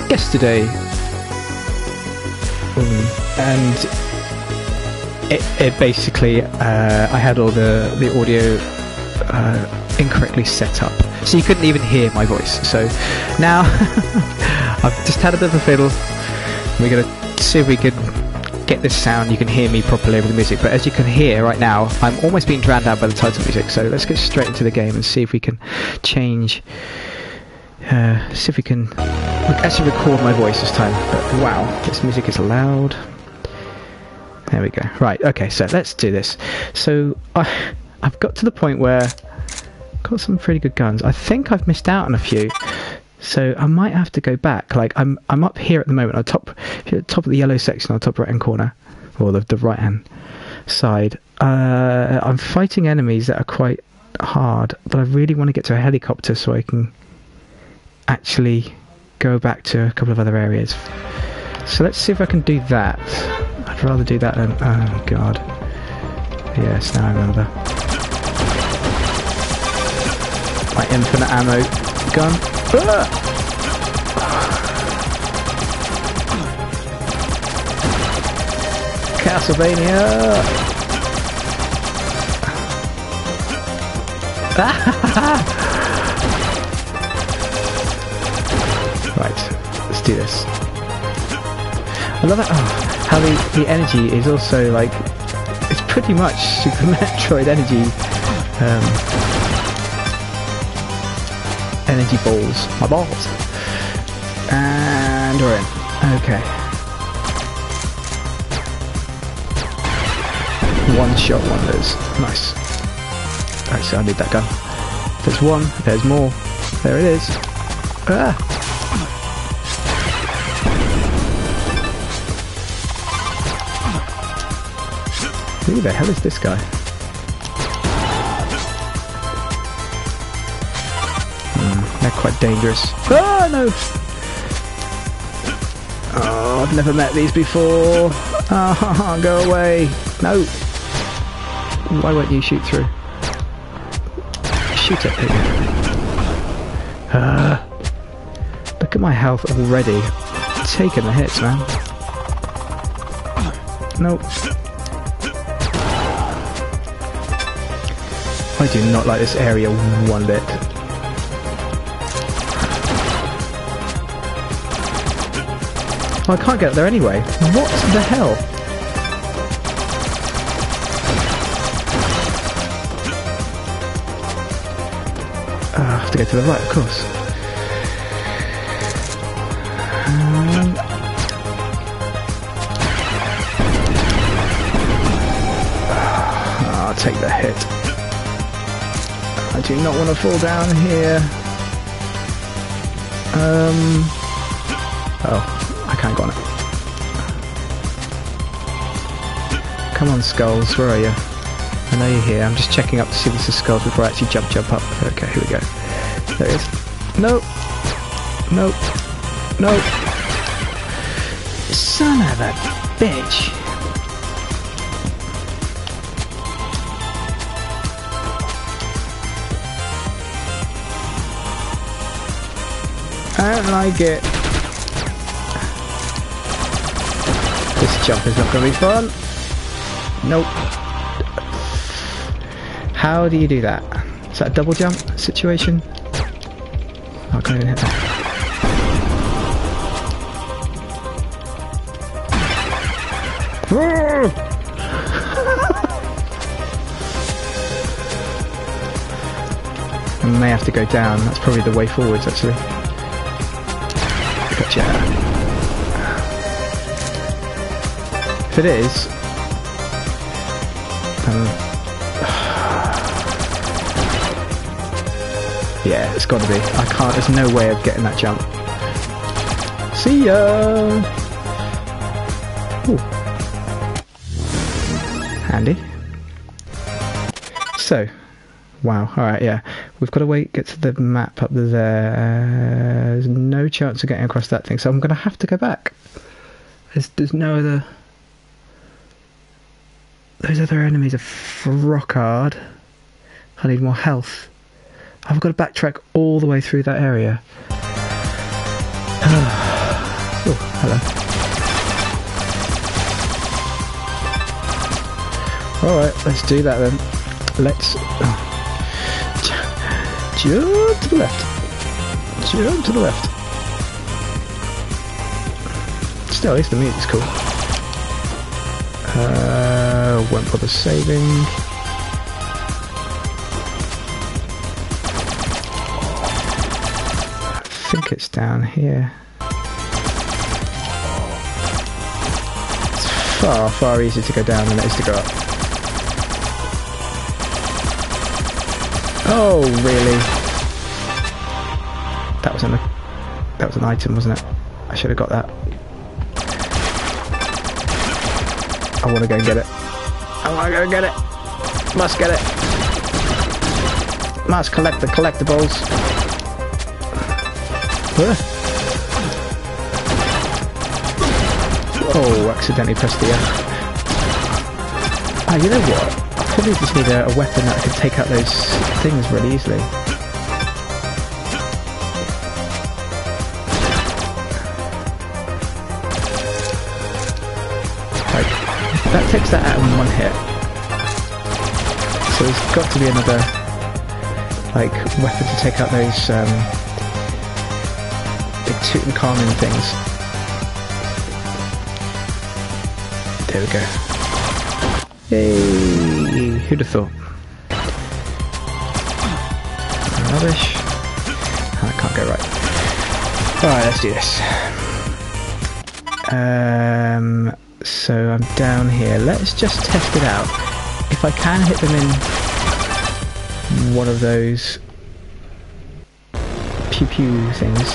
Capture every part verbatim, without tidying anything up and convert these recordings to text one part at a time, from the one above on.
yesterday, um, and it, it basically uh, I had all the the audio uh, incorrectly set up, so you couldn't even hear my voice. So now I've just had a bit of a fiddle. We're gonna see if we can get this sound. You can hear me properly over the music, but as you can hear right now, I'm almost being drowned out by the title music. So let's get straight into the game and see if we can change. Uh, see if we can actually record my voice this time. But wow, this music is loud. There we go. Right, okay, so let's do this. So I, I've got to the point where I've got some pretty good guns. I think I've missed out on a few, so I might have to go back. Like I'm, I'm up here at the moment, on top, at the top of the yellow section, on the top right hand corner, or the, the right hand side. Uh, I'm fighting enemies that are quite hard, but I really want to get to a helicopter so I can actually go back to a couple of other areas. So let's see if I can do that. I'd rather do that than... oh god. Yes, now I remember. My infinite ammo gun. Ah! Castlevania! Right, let's do this. I love it. Oh, how the, the energy is also like, it's pretty much Super Metroid energy. Um, energy balls. My balls. And we're in. Okay. One shot wonders. Nice. Actually, I need that gun. There's one. There's more. There it is. Ah! Who the hell is this guy? Mm, they're quite dangerous. Oh no! Oh, I've never met these before. Oh, go away. No. Why won't you shoot through? Shoot it. Uh, look at my health already. Taking the hits, man. Nope. I do not like this area one bit. Oh, I can't get there anyway. What the hell? Uh, I have to go to the right, of course. Um, I'll take the hit. I do not want to fall down here. Um. Oh, I can't go on it. Come on, skulls, where are you? I know you're here. I'm just checking up to see if this is skulls before I actually jump, jump up. Okay, here we go. There it is. Nope. Nope. Nope. Son of a bitch. I don't like it. This jump is not going to be fun. Nope. How do you do that? Is that a double jump situation? Oh, I can't even hit that. I may have to go down. That's probably the way forwards, actually. Gotcha. If it is, um, yeah, it's got to be. I can't. There's no way of getting that jump. See ya. Ooh. Handy. So, wow. All right, yeah. We've got to wait, get to the map up there. There's no chance of getting across that thing, so I'm going to have to go back. There's, there's no other... Those other enemies are rock hard. I need more health. I've got to backtrack all the way through that area. hello. Alright, let's do that then. Let's... Oh. Jump to the left. Jump to the left. Still, at least the music's cool. Uh, won't bother saving. I think it's down here. It's far, far easier to go down than it is to go up. Oh, really? That was an that was an item, wasn't it? I should have got that. I want to go and get it. I want to go and get it. Must get it. Must collect the collectibles. Huh? Oh, accidentally pressed the F. Ah, you know what? I probably just need a, a weapon that can take out those things really easily. Like, that takes that out in one hit. So there's got to be another, like, weapon to take out those, um, big Tutankhamun things. There we go. Yay! Who'd have thought? Rubbish. Oh, I can't go right. Alright, let's do this. Um, so I'm down here. Let's just test it out. If I can hit them in one of those pew pew things.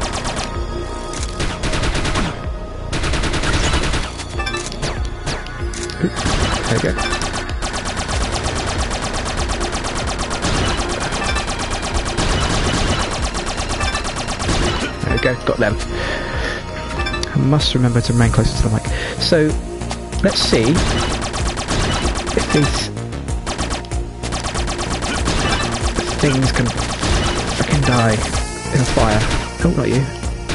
Oops, there we go. There we go, got them. I must remember to remain closer to the mic. So, let's see if these things can fucking die in a fire. Oh, not you.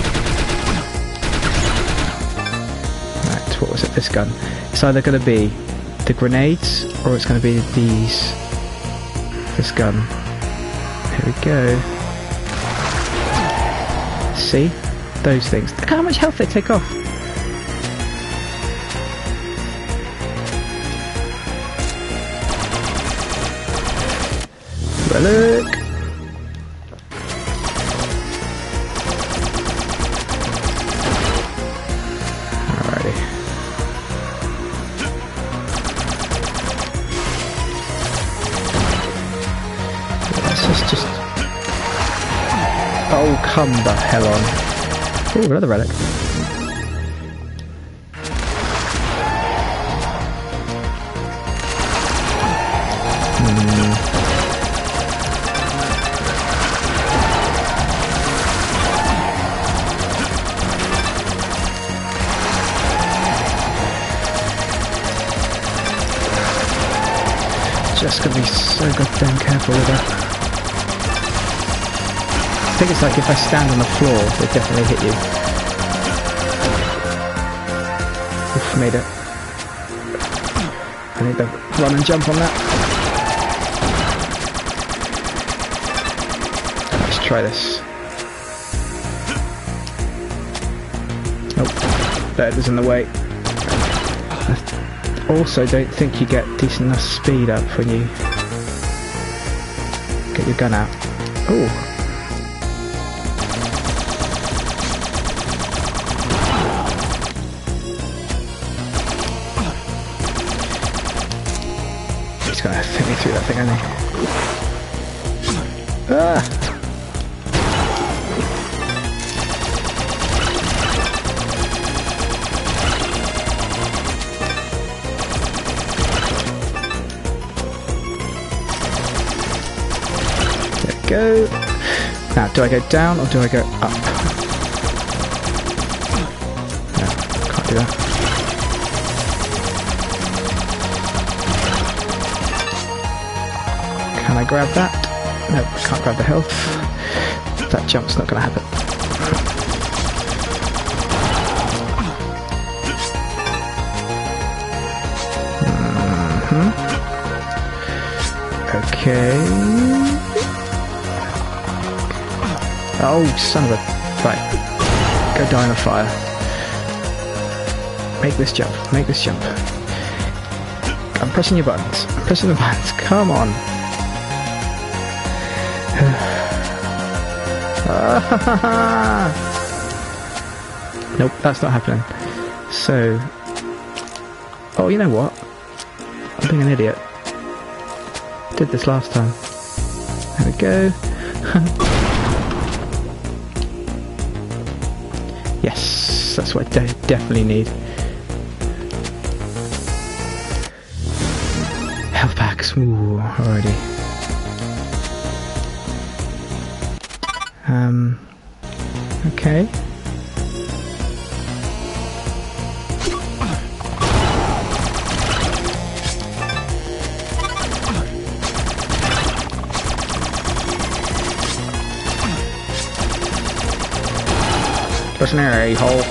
Right, what was it? This gun. It's either going to be the grenades or it's going to be these. This gun. Here we go. See? Those things. Look how much health they take off. Well, look. Alrighty. Let's just, just... Oh, come the hell on. Oh, another relic. Hmm. Just gotta be so goddamn careful with that. I think it's like if I stand on the floor, they definitely hit you. Oof, made it. I need to run and jump on that. Let's try this. Oh, that was in the way. I also don't think you get decent enough speed up when you get your gun out. Oh. He's gonna hit me through that thing, isn't he? Ah! There we go. Now, do I go down or do I go up? No, can't do that. Can I grab that? No, I can't grab the health. That jump's not going to happen. Hmm? Okay. Oh, son of a... Right. Go die in the fire. Make this jump. Make this jump. I'm pressing your buttons. I'm pressing the buttons. Come on. Nope, that's not happening. So... Oh, you know what? I'm being an idiot. Did this last time. There we go. Yes, that's what I de definitely need. Health packs. Ooh, alrighty. Um. Okay. Listen here, a-hole.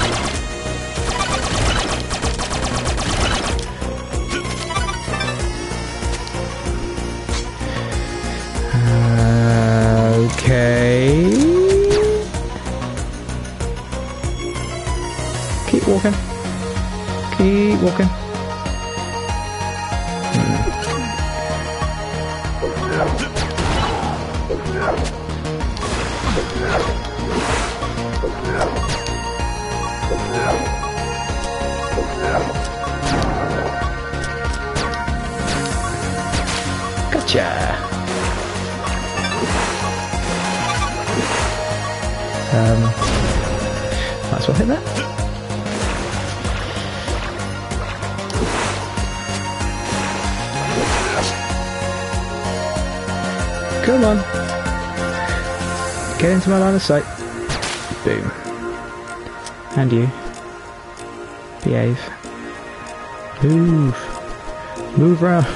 Uh, okay. Keep walking. Keep walking. Hmm. Gotcha. Um, might as well hit that. Come on. Get into my line of sight. Boom. And you. Behave. Move. Move round.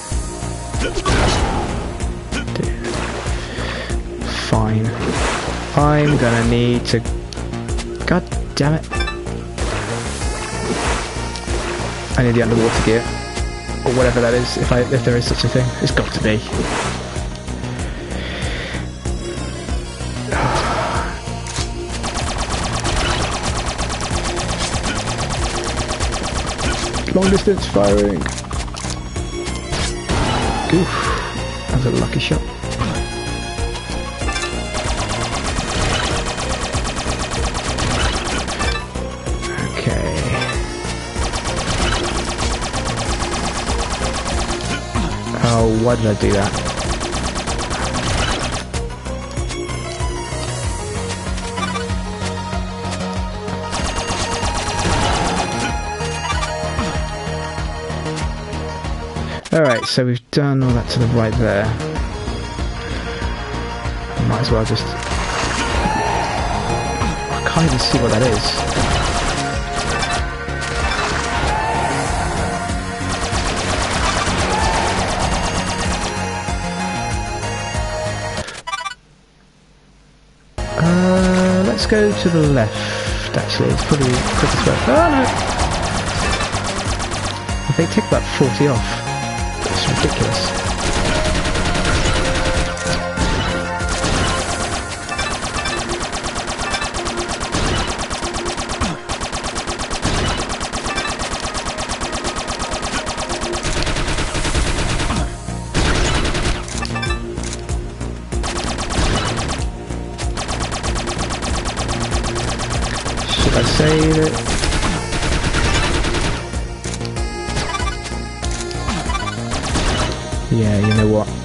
Dude. Fine. I'm gonna need to... God damn it. I need the underwater gear. Or whatever that is, if I if there is such a thing. It's got to be. Long distance firing. Oof. That was a lucky shot. Okay. Oh, why did I do that? Alright, so we've done all that to the right there. Might as well just... I can't even see what that is. Uh, let's go to the left, actually. It's probably the quickest way. Oh no! I think take about forty off. It's ridiculous. Should I save it? Yeah, you know what?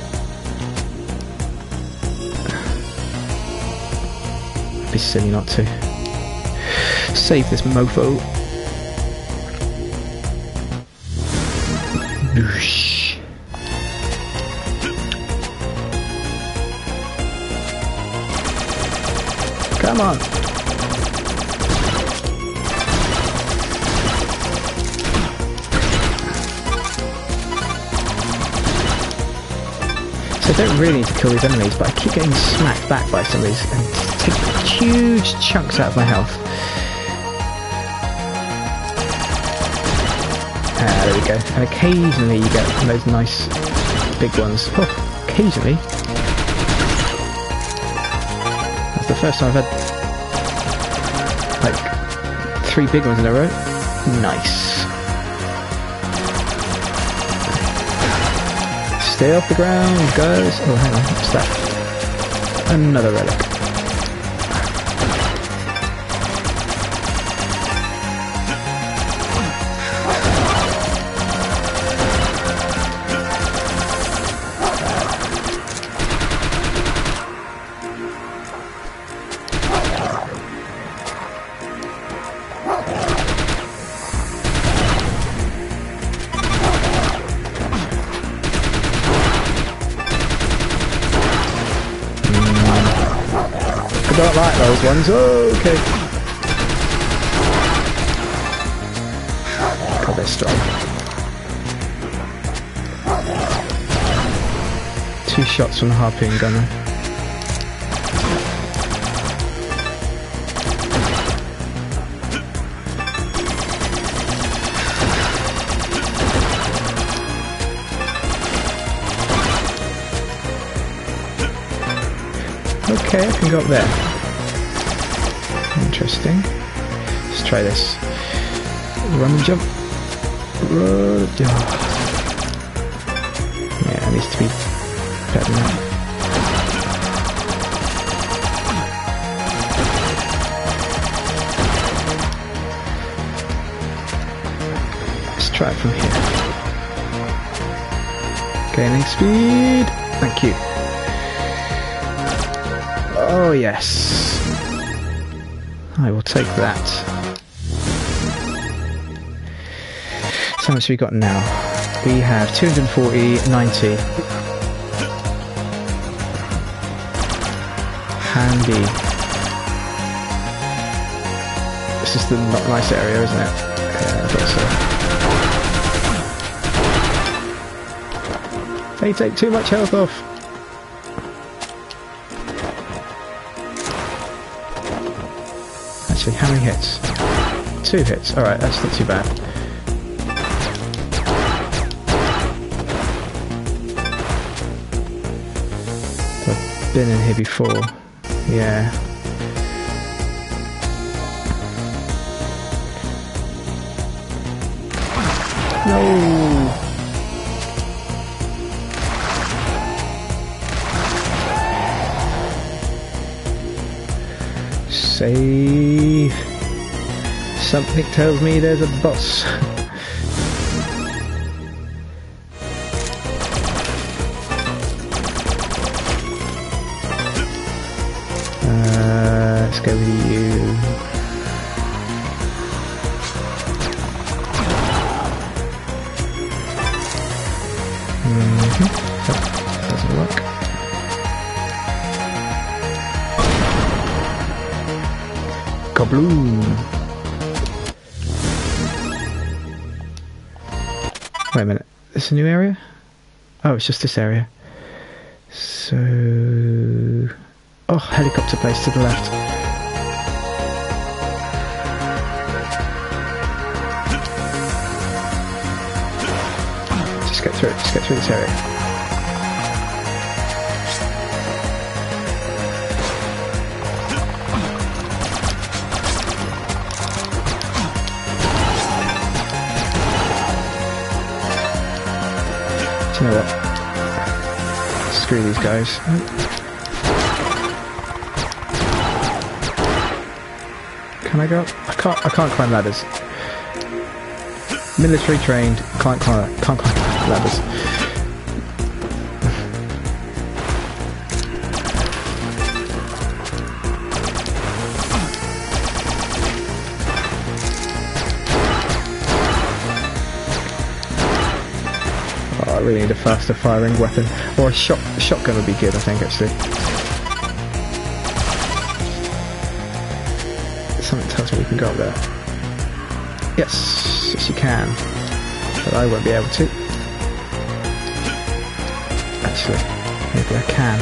It'd be silly not to. Save this mofo. Boosh. Come on. I don't really need to kill these enemies, but I keep getting smacked back by some of these and take huge chunks out of my health. Ah, there we go. And occasionally you get those nice big ones. Oh, occasionally. That's the first time I've had like three big ones in a row. Nice. Stay off the ground, guys. Oh, hang on. What's that? Another relic. I don't like those ones. Oh, okay. God, they're strong. Two shots from the harpoon gunner. Okay, I can go up there. Interesting. Let's try this. Run and jump. Run. Oh. Yeah, it needs to be better than that. Let's try it from here. Gaining speed. Thank you. Oh yes, I will take that. So how much have we got now? We have two hundred forty, ninety. Handy. This is the not nice area, isn't it? Yeah, I thought so. They take too much health off. Actually, how many hits? Two hits. Alright, that's not too bad. I've been in here before. Yeah. No! Save. Something tells me there's a boss. uh, let's go with you. Mm-hmm. That doesn't work. Kabloom! Wait a minute, this is a new area? Oh, it's just this area. So... Oh, helicopter place to the left. Just get through it, just get through this area. You know what? Screw these guys. Can I go up? I can't. I can't climb ladders. Military trained. Can't climb. Can't climb ladders. I really need a faster firing weapon, or a shot a shotgun would be good, I think, actually. Something tells me we can go up there. Yes, yes you can, but I won't be able to. Actually, maybe I can.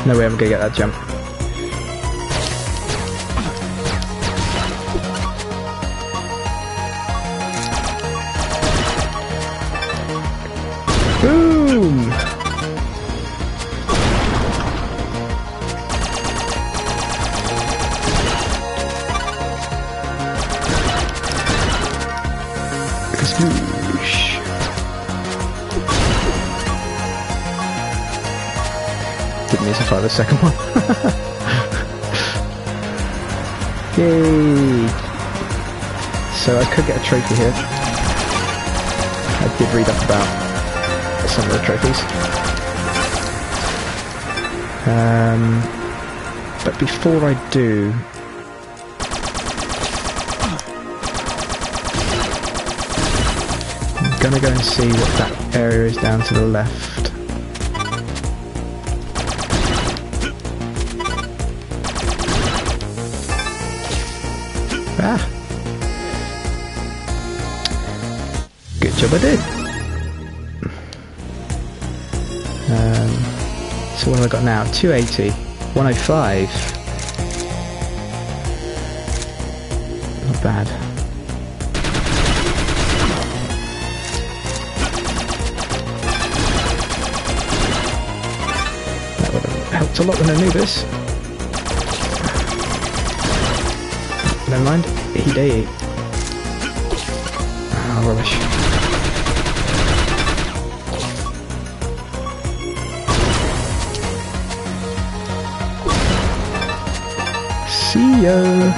No way I'm gonna get that jump. Boom! Swoosh. Didn't need to fire the second one. Yay! So I could get a trophy here. I did read up about some of the trophies. Um, but before I do, I'm gonna go and see what that area is down to the left. Ah! Good job I did! Um, so what have I got now? two eighty, one oh five. Not bad. That would have helped a lot when I knew this. Never mind. He day. Ah, rubbish. See ya.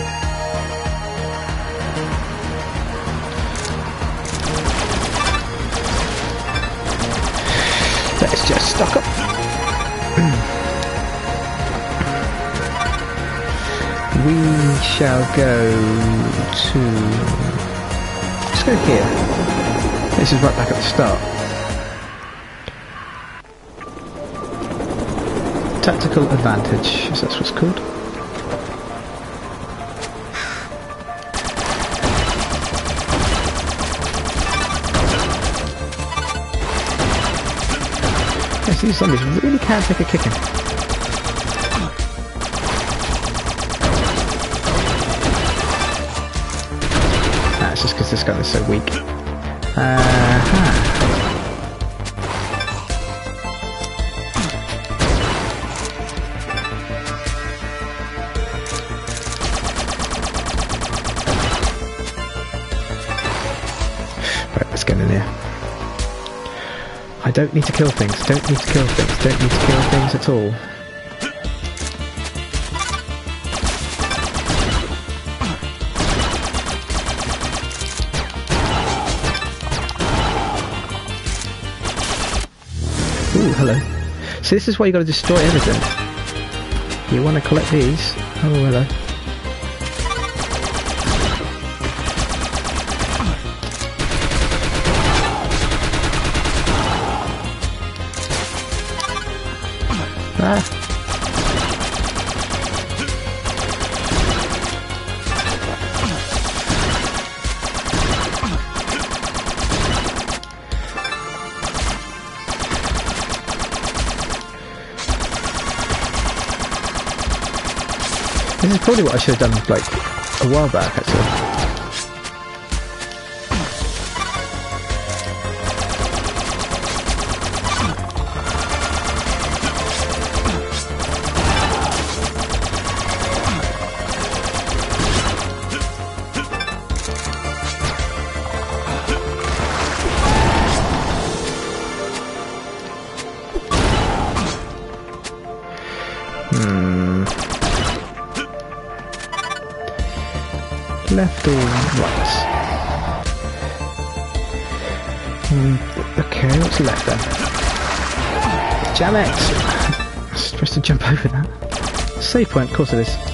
Let's just stock up. We shall go to... Let's go here. This is right back at the start. Tactical advantage, if that's what's called. Yes, these zombies really can take a kicking. That's just because this gun is so weak. Uh-huh. Right, let's get in here. I don't need to kill things, don't need to kill things, don't need to kill things at all. Ooh, hello. So this is why you got to destroy everything. You want to collect these. Oh, hello. Ah. This is probably what I should have done like a while back actually. Left or right? Mm, okay, what's left then? Jam it! I'm supposed to jump over that. Save point, of course it is.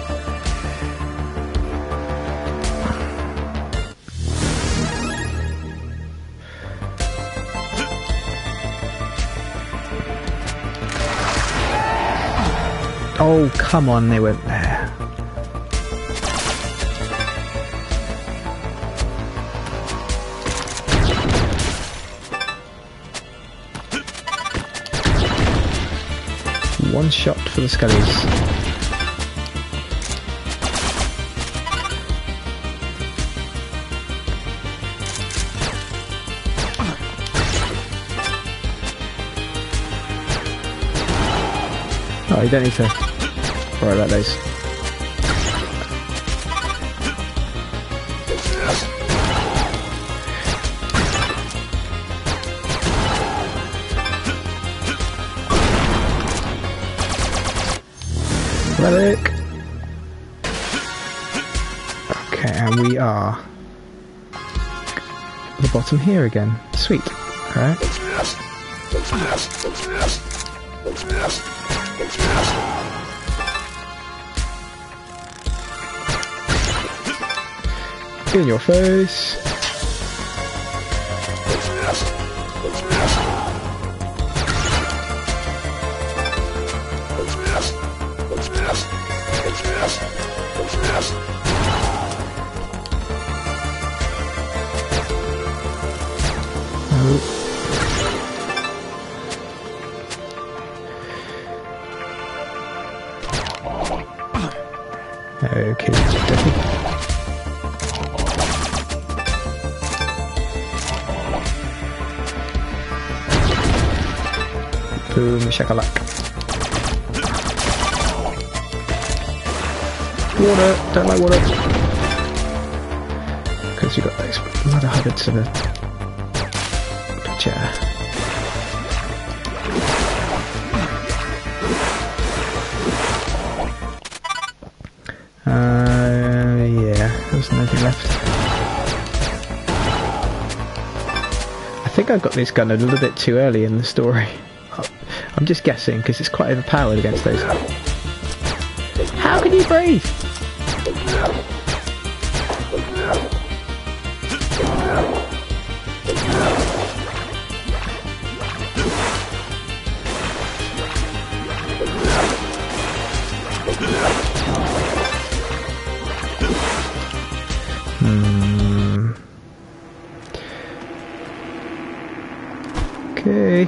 Oh, come on, they went there. One shot for the scullies. Oh, you don't need to worry about those. Relic. Okay, and we are at the bottom here again. Sweet. Alright. In your face. Okay, definitely. Boom, shakalak. Water, don't like water. Because you got those mother hubbard to the chair. Uh, yeah, there's nothing left. I think I got this gun a little bit too early in the story. I'm just guessing, because it's quite overpowered against those. How can you breathe? Hmm. Okay.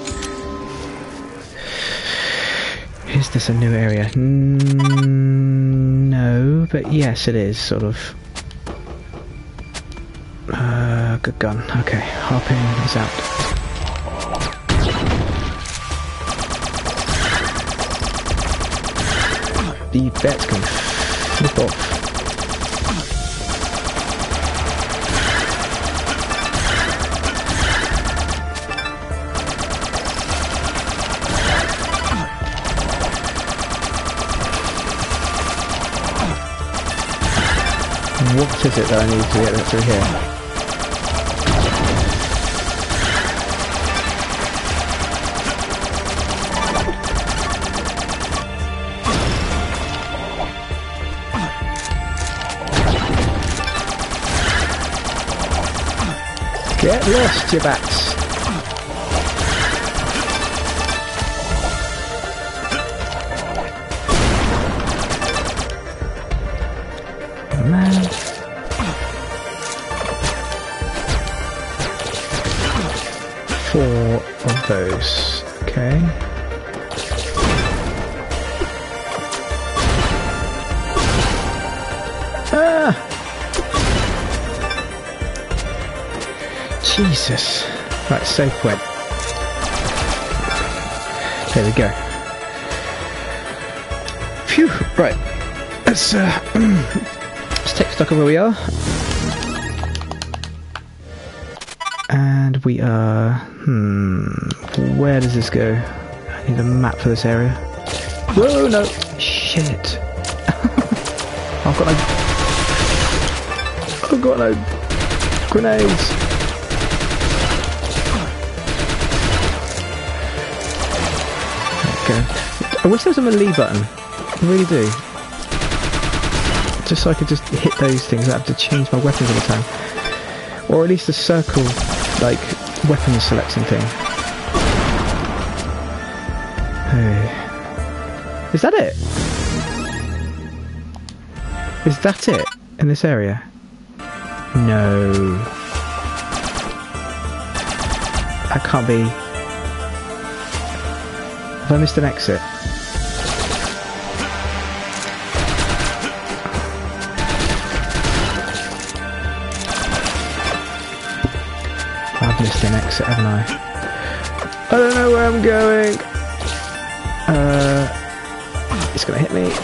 Is this a new area? Mm, no, but yes it is, sort of. Uh, good gun. Okay, harpoon is out. The bet can flip off. What is it that I need to get through here? Get lost, you bats! Man. Four of those. Okay. Ah! Jesus. Right, safe went. There we go. Phew. Right. Let's uh, let's take stock of where we are. And we are... Hmm... Where does this go? I need a map for this area. Whoa, no! Shit! I've got no... I've got no... grenades! Okay. I wish there was a melee button. I really do. Just so I could just hit those things. I have to change my weapons all the time. Or at least a circle... like, weapons selecting thing. Hey. Is that it? Is that it? In this area? No. That can't be... Have I missed an exit? missed an exit, haven't I? I don't know where I'm going. Uh, it's gonna hit me.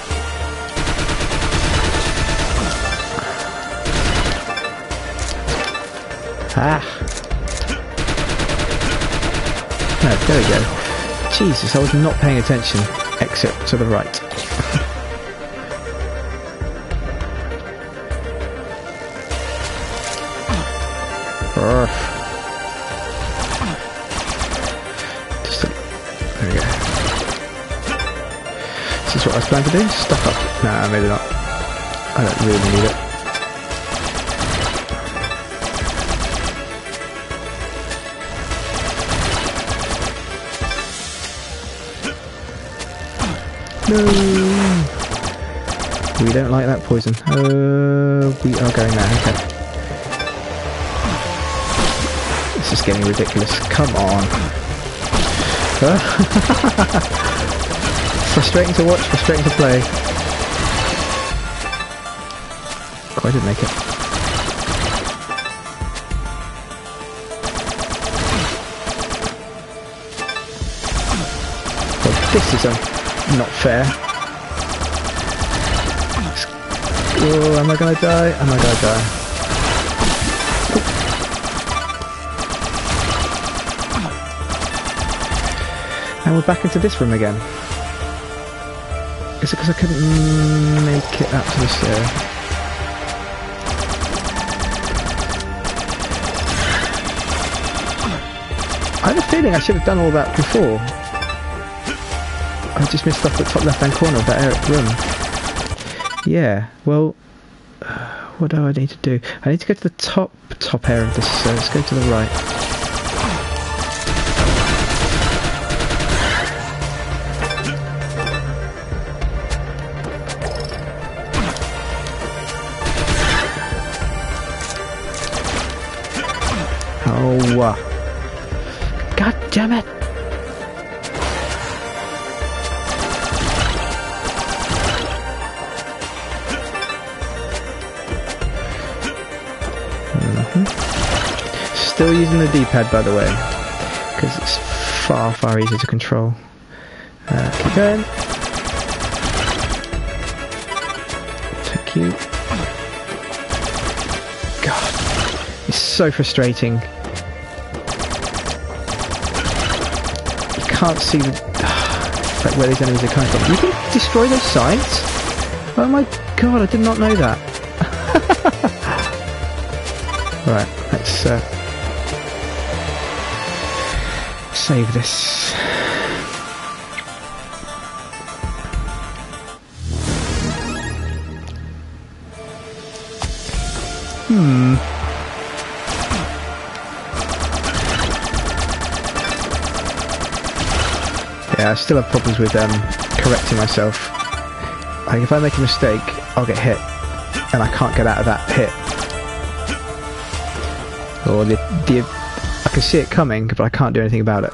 Ah. No, there we go. Jesus, I was not paying attention. Exit to the right. Urgh. Just a, there we go. Is this what I was planning to do? Stuff up. Nah, maybe not. I don't really need it. No! We don't like that poison. Uh, we are going there, okay. This is getting ridiculous. Come on. Frustrating to watch, frustrating to play. Oh, I did make it. Well, this is a... not fair. Oh, am I gonna die? Am I gonna die? And we're back into this room again. Is it because I couldn't make it up to the stair? I have a feeling I should have done all that before. I just missed off the top left-hand corner of that room. Yeah, well, uh, what do I need to do? I need to go to the top, top area of this, so let's go to the right. Oh, uh, God damn it! Still using the D-pad, by the way, because it's far, far easier to control. Uh, keep going. Thank you. God, it's so frustrating. You can't see the, like where these enemies are coming from. You can destroy those signs? Oh my God, I did not know that. Right, let's uh, save this. Hmm. Yeah, I still have problems with um, correcting myself. Like if I make a mistake, I'll get hit, and I can't get out of that hit. Or the, the, I can see it coming, but I can't do anything about it.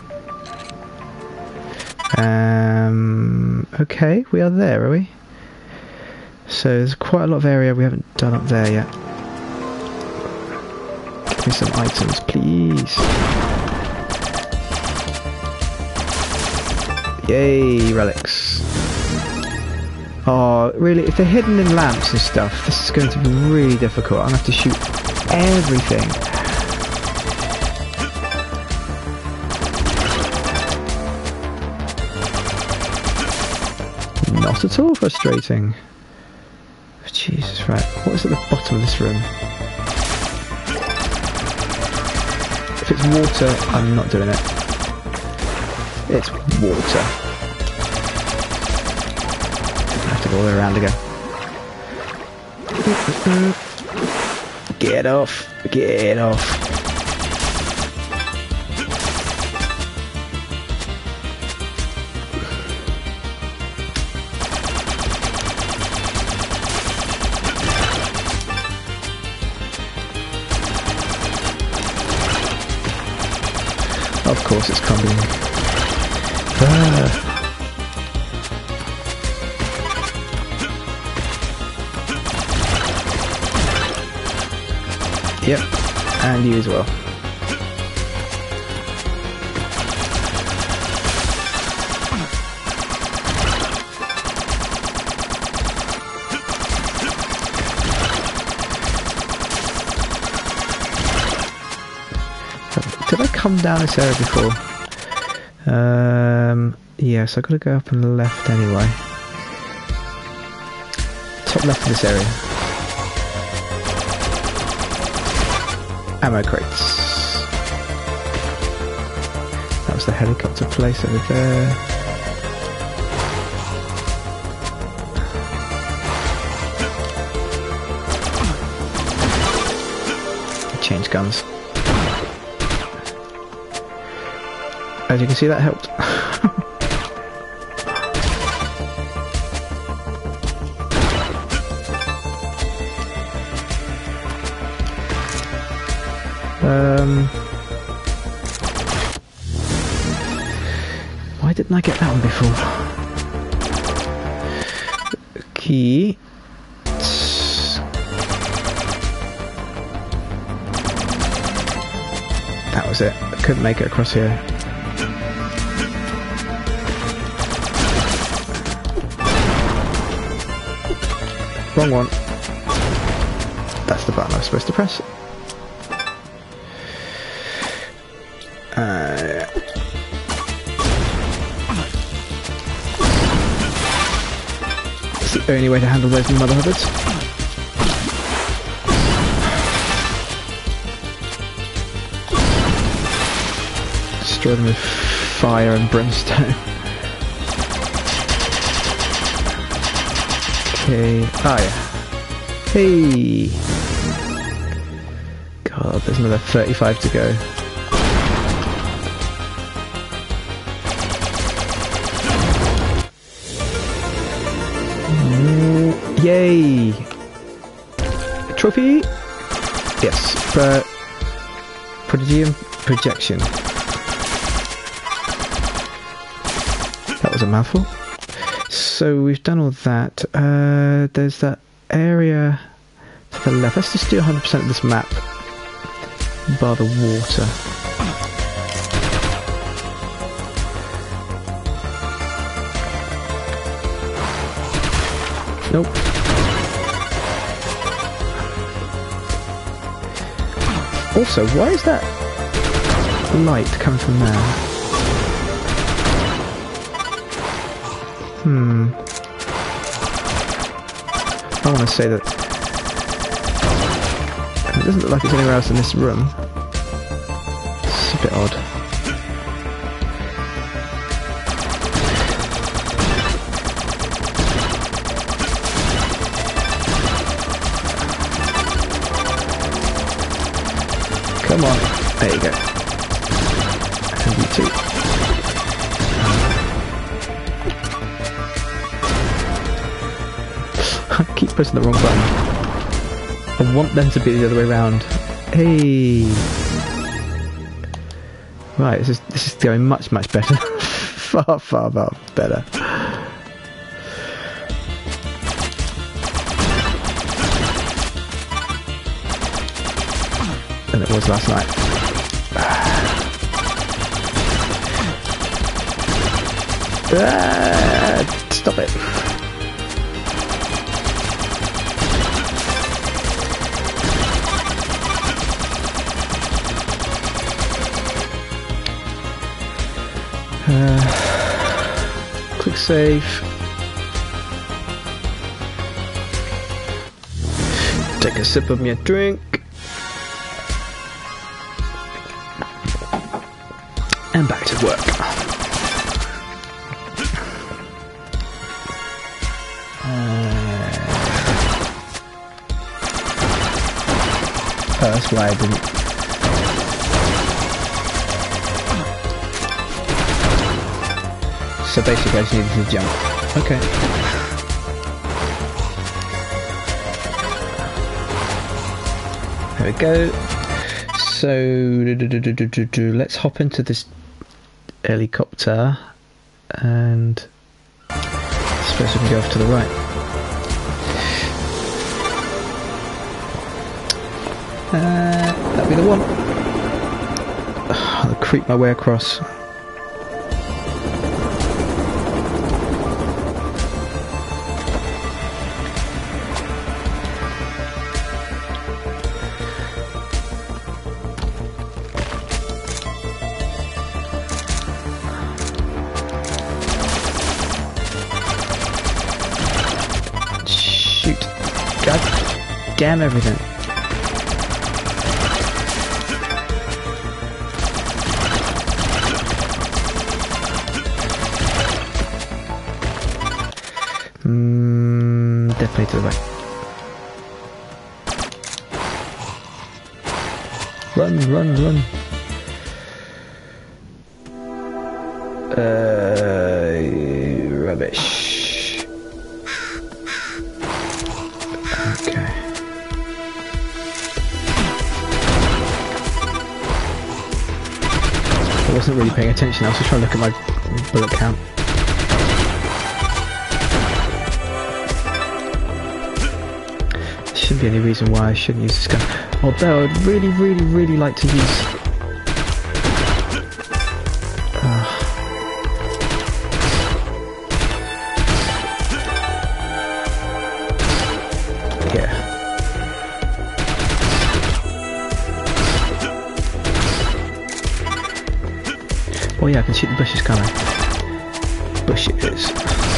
Um, okay, we are there, are we? So there's quite a lot of area we haven't done up there yet. Give me some items, please. Yay, relics. Oh, really? If they're hidden in lamps and stuff, this is going to be really difficult. I'm going to have to shoot everything. Not at all frustrating. Jesus, right. What is at the bottom of this room? If it's water, I'm not doing it. It's water. I have to go all the way around again. Get off. Get off. Of course it's crumbling. Ah. Yep, and you as well. did I come down this area before? Um, yeah, so I've got to go up on the left anyway. Top left of this area. Ammo crates. That was the helicopter place over there. Change guns. As you can see, that helped. um, why didn't I get that one before? Key. That was it. I couldn't make it across here. Wrong one. That's the button I was supposed to press. Uh, it's the only way to handle those mother hubbards. Destroy them with fire and brimstone. Okay. Ah, yeah. Hey! God, there's another thirty-five to go. Ooh, yay! Trophy? Yes. Pro Prodigium Projection. That was a mouthful. So we've done all that. Uh, there's that area to the left. Let's just do one hundred percent of this map bar the water. Nope. Also, why is that light coming from there? Hmm. I want to say that it doesn't look like it's anywhere else in this room. It's a bit odd. Come on. There you go. And you too. I keep pressing the wrong button. I want them to be the other way around. Hey! Right, this is, this is going much, much better. far, far, far better. Than it was last night. Ah, stop it. Uh, quick save. Take a sip of my drink. And back to work. Uh, oh, that's why I didn't. So basically I just needed to jump. Okay. There we go. So do, do, do, do, do, do. Let's hop into this helicopter and I suppose we can go off to the right. Uh, that'll be the one. I'll creep my way across. Scam everything. Mm, definitely to the right. Run, run, run. Uh, rubbish. Okay. I wasn't really paying attention. I was just trying to look at my bullet count. There shouldn't be any reason why I shouldn't use this gun. Although I'd really, really, really like to use. Uh, yeah. Oh yeah, I can shoot the bushes, can't I? Bushes.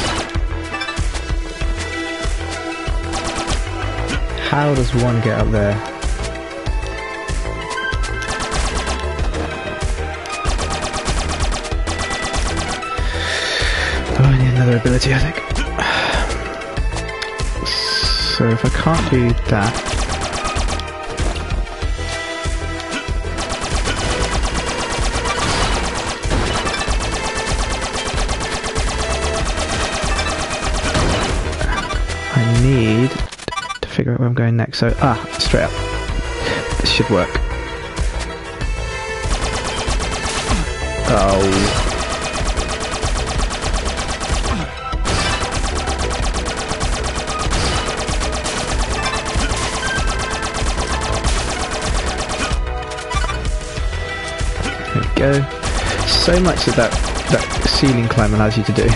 How does one get up there? Oh, I need another ability, I think. So if I can't do that, I need to figure out where I'm going next. So, ah, straight up. This should work. Oh. There we go. So much that that, that ceiling climb allows you to do.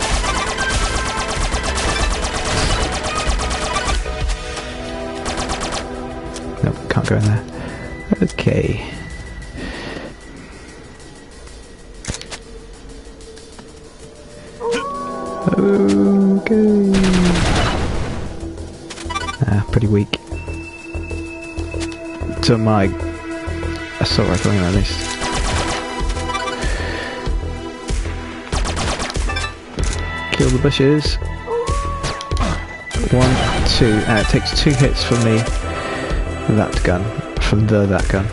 Nope, can't go in there. Okay. Okay. Ah, pretty weak. To my assault rifle, at least. Kill the bushes. One, two, and it takes two hits from the that gun, from the that gun.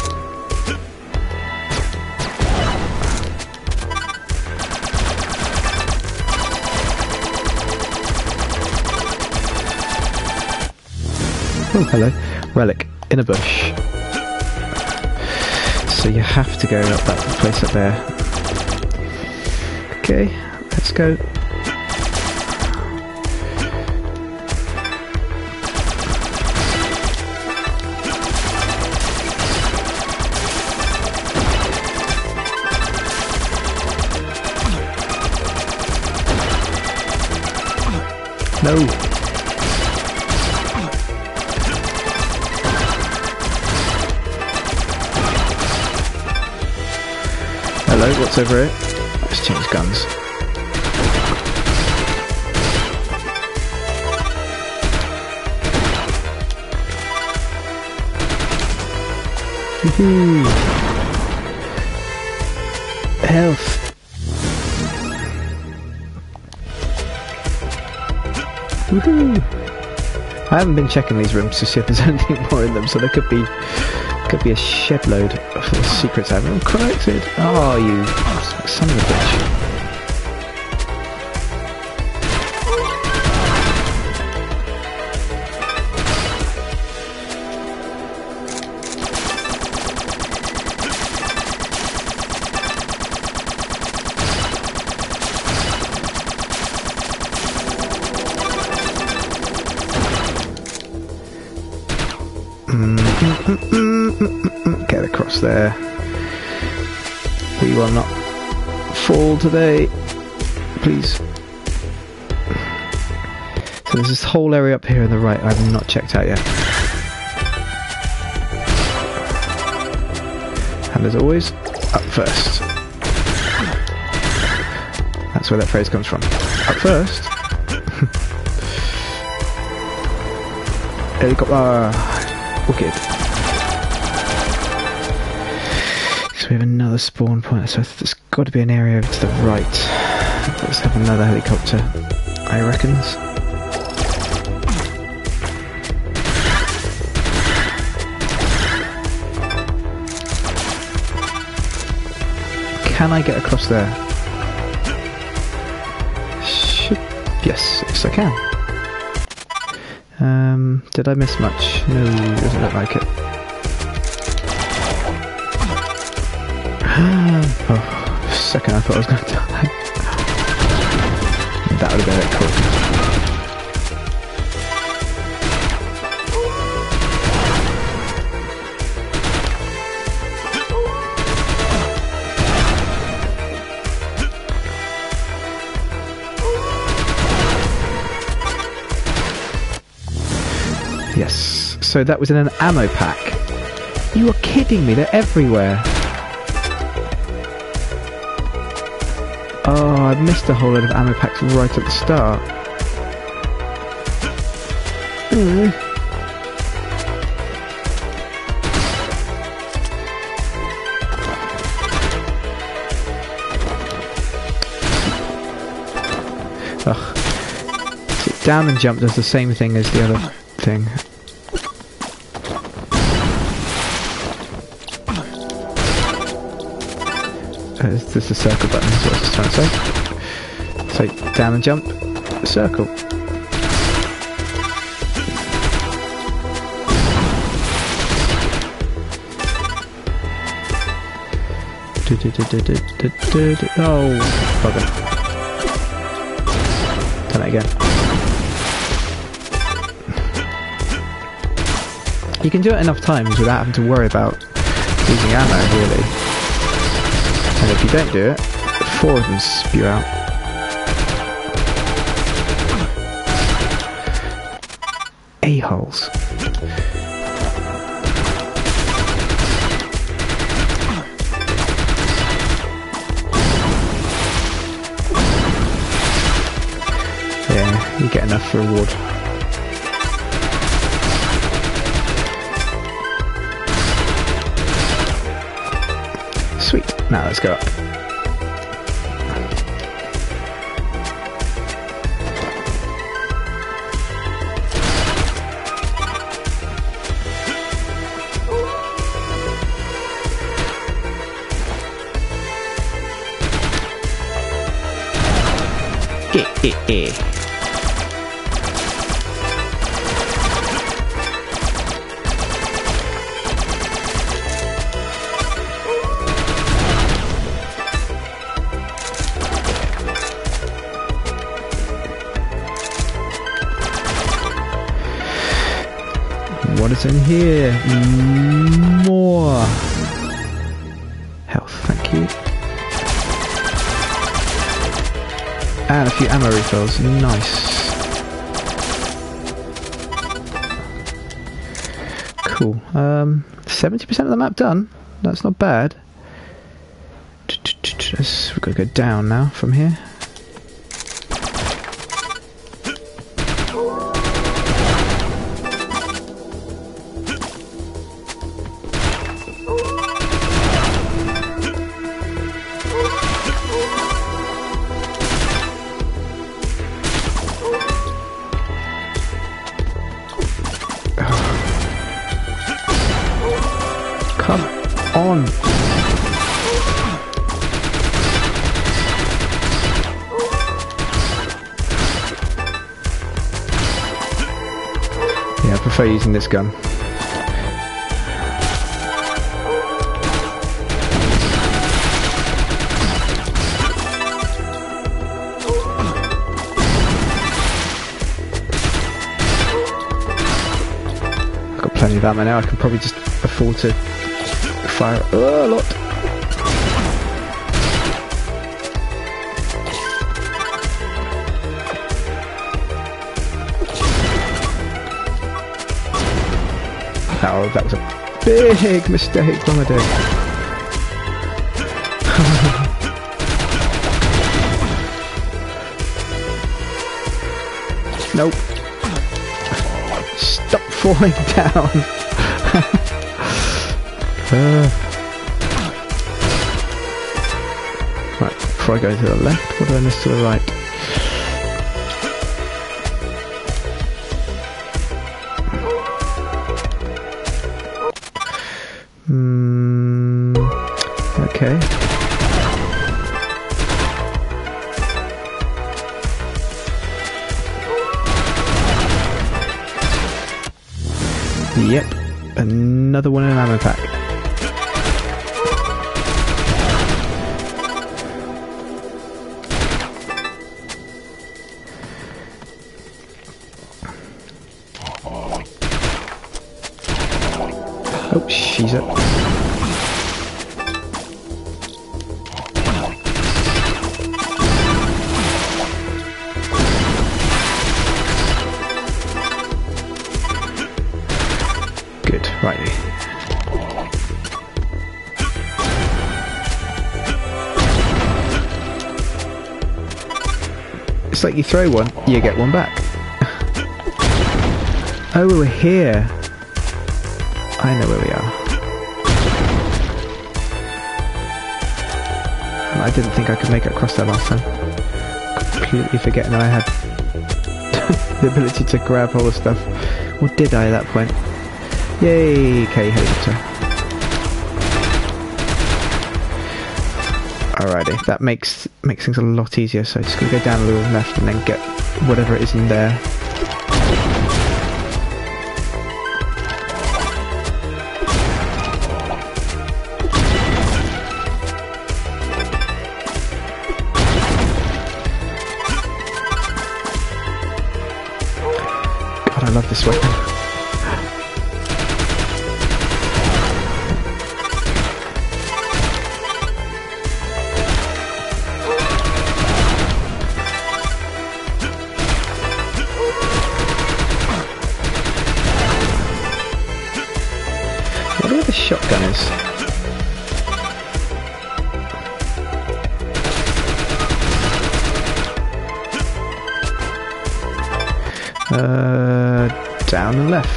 Oh, hello. Relic in a bush. So you have to go up that place up there. Okay, let's go. No. Hello, what's over here? Let's change guns. Woohoo! Health. Woohoo! I haven't been checking these rooms to see if there's anything more in them, so there could be could be a shed load of secrets I haven't collected. Oh, you son of a bitch. Get across there. We will not fall today, please. So there's this whole area up here on the right I've not checked out yet. And as always, up first. That's where that phrase comes from. Up first. Helicopter. Wicked. So we have another spawn point, so there's got to be an area over to the right. Let's have another helicopter, I reckons. Can I get across there? Should... Yes, yes I can. Um, did I miss much? No, doesn't look like it. Oh, for a second I thought I was going to die. That would have been it, cool. Yes, so that was in an ammo pack. You are kidding me, they're everywhere. Oh, I missed a whole load of ammo packs right at the start. Mm. Ugh. See, down and jump does the same thing as the other thing. Uh, is this a circle button? Is what I was trying to say. So down and jump, circle. Du -du -du -du -du -du -du -du. Oh, bugger. Done it again. You can do it enough times without having to worry about losing ammo, really. And if you don't do it, four of them spew out. A-holes. Yeah, you get enough reward. Sweet. Now let's go up. Eh, eh, eh. What is in here? More health, thank you. And a few ammo refills, nice. Cool. Um, seventy percent of the map done. That's not bad. We've got to go down now from here. Come on. Yeah, I prefer using this gun. I've got plenty of ammo now, I can probably just afford to fire oh, a lot. Oh, that was a big mistake, what am I doing? Nope. stop falling down. uh, right, before I go to the left, what do I miss to the right? Hmm. Okay. Yep, another one in an ammo pack. Oh, she's up. Good, righty. It's like you throw one, you get one back. Oh, we're here. I know where we are. And I didn't think I could make it across there last time. Completely forgetting that I had the ability to grab all the stuff. Or did I at that point? Yay, K helicopter. Alrighty, that makes makes things a lot easier, so just gonna go down a little left and then get whatever it is in there. God, I love this weapon. I wonder where the shotgun is. Uh, down and left.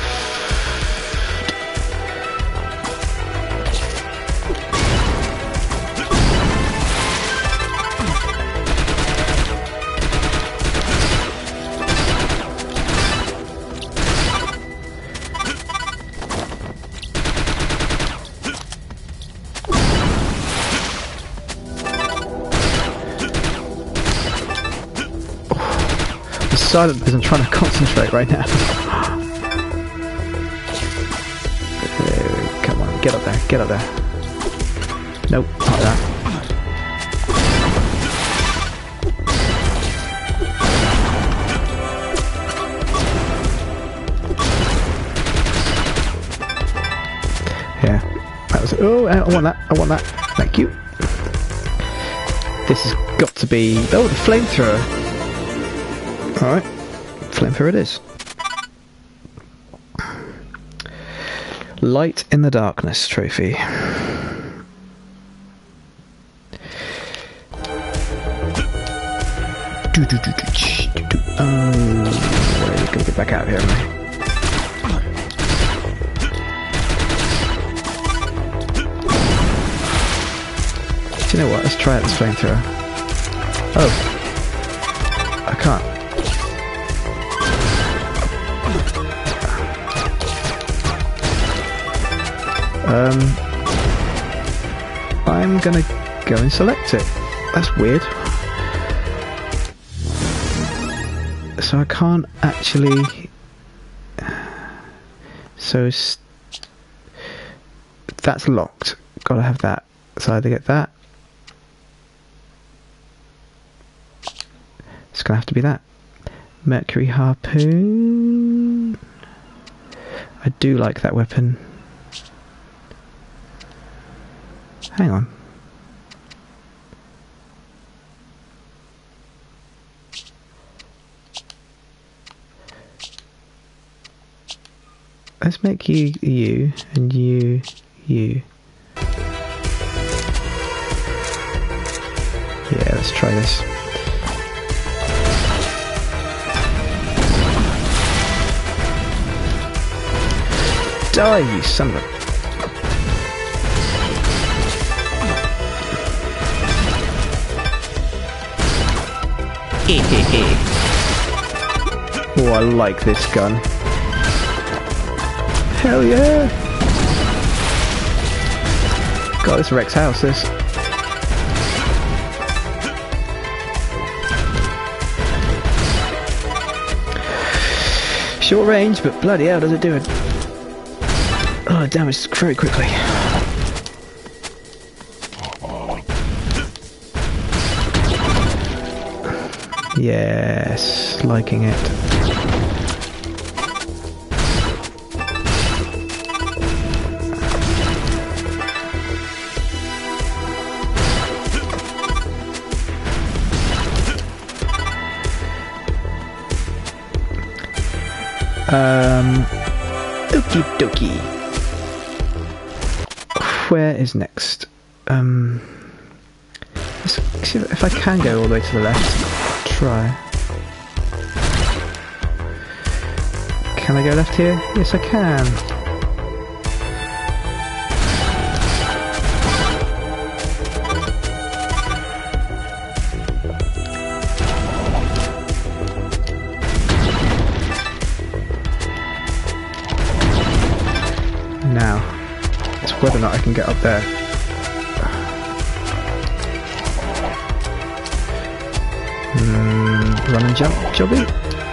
Silent because I'm trying to concentrate right now. Uh, come on, get up there, get up there. Nope, not that. Yeah, that was. Oh, I want that. I want that. Thank you. This has got to be. Oh, the flamethrower. Alright, flamethrower it is. Light in the Darkness trophy. Do, do, do, do, do, do. Oh, we're gonna get back out of here, aren't we? Do you know what? Let's try out this flamethrower. Oh, I can't. Um, I'm gonna go and select it. That's weird. So I can't actually. So st that's locked. Gotta have that. So I either get that. It's gonna have to be that. Mercury harpoon. I do like that weapon. Hang on. Let's make you you and you you. Yeah, let's try this. Die, you son of a... Oh, I like this gun. Hell yeah! God, this wrecks houses. Short range, but bloody hell does it do it. Oh, it damages very quickly. Yes, liking it. Um, okie dokie. Where is next? Um, let's see if I can go all the way to the left. Try. Can I go left here? Yes, I can. Now, it's whether or not I can get up there. Mm, run and jump, jobby.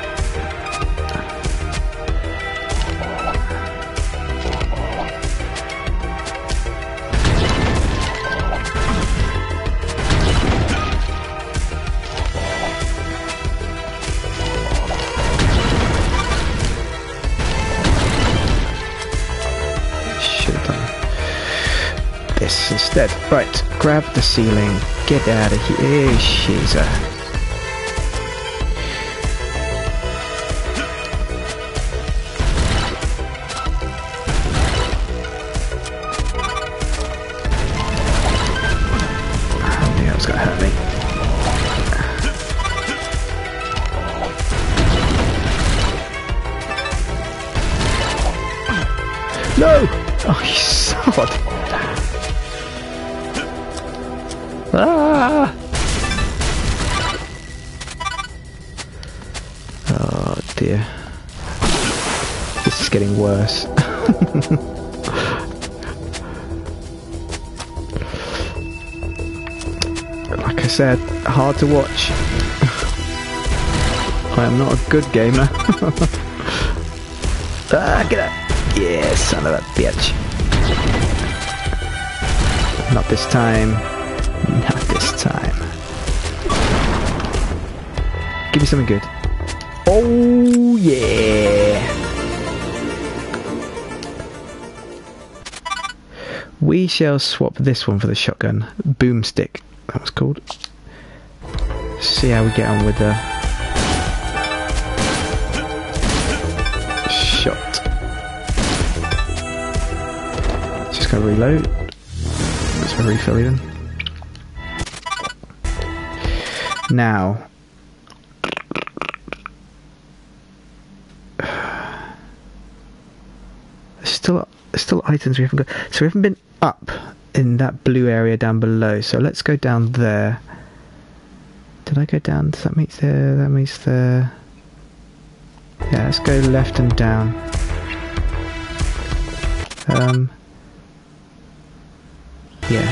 Should have done this instead. Right, grab the ceiling. Get out of here. She's a... No! Oh, you sod! Ah! Oh dear. This is getting worse. Like I said, hard to watch. I am not a good gamer. Ah, get out! Yeah, son of a bitch. Not this time. Not this time. Give me something good. Oh, yeah. We shall swap this one for the shotgun. Boomstick, that was called. See how we get on with the shot. Just gonna reload. Let's refill even. Now, there's still there's still items we haven't got. So we haven't been up in that blue area down below. So let's go down there. Did I go down? Does that mean there? That means there. Yeah, let's go left and down. Um. Yeah.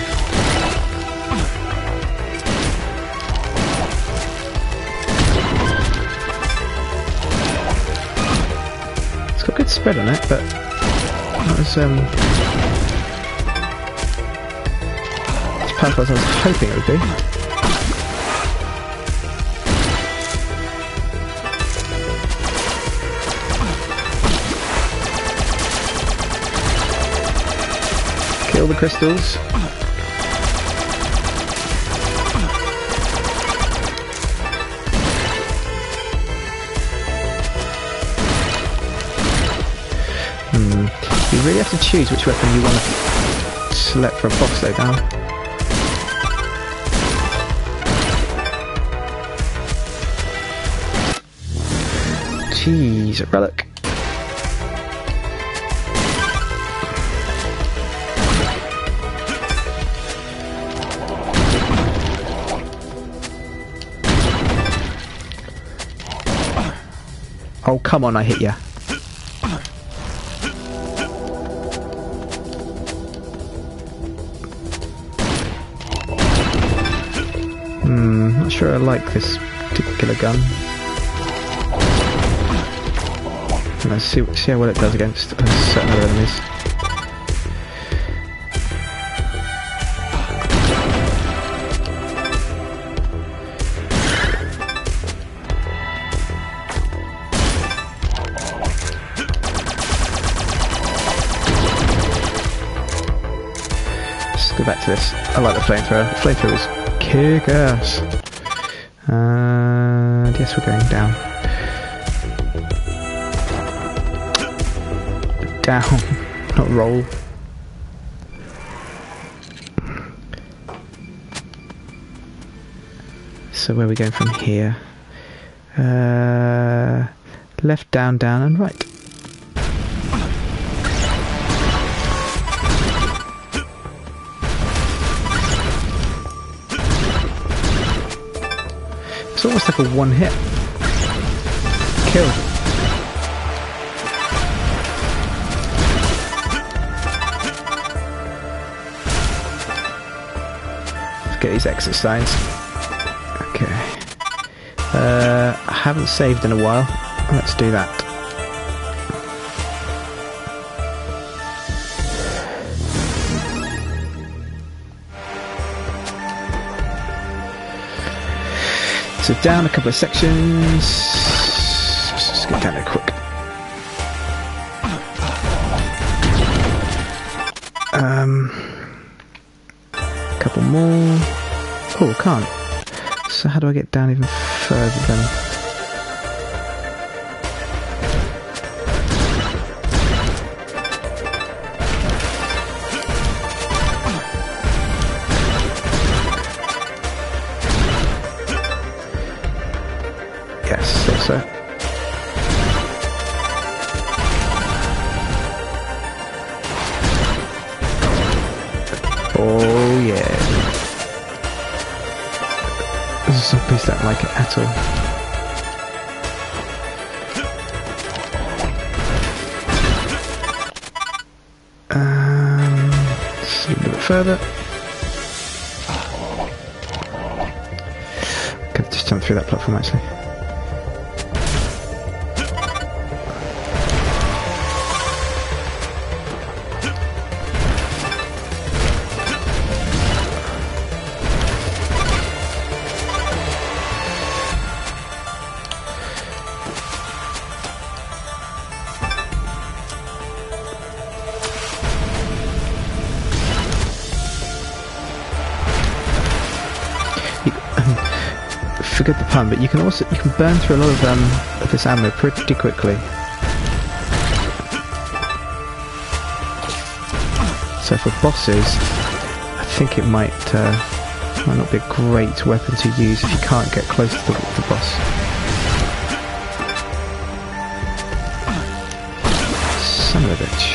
It's got good spread on it, but that was um as powerful as I was hoping it would be. Kill the crystals. Hmm. You really have to choose which weapon you want to select for a boss though, Dan. Jeez, a relic. Oh, come on, I hit ya. Hmm, not sure I like this particular gun. Let's see, see how well it does against uh, certain other enemies. Let's go back to this. I like the flamethrower. The flamethrower is kick-ass. And uh, yes, we're going down. Down, not roll. So where are we going from here? Uh, left, down, down, and right. It's almost like a one-hit kill. Let's get these exit signs. Okay. Uh, I haven't saved in a while. Let's do that. So down a couple of sections. Let's get down there quick. Um, a couple more. Oh, can't. So how do I get down even further then? Yes, that's it. Oh yeah. Zombies don't like it at all. Um, just a little bit further. Could just jump through that platform actually. Forget the pun, but you can also you can burn through a lot of um of this ammo pretty quickly. So for bosses, I think it might uh, might not be a great weapon to use if you can't get close to the, the boss. Son of a bitch.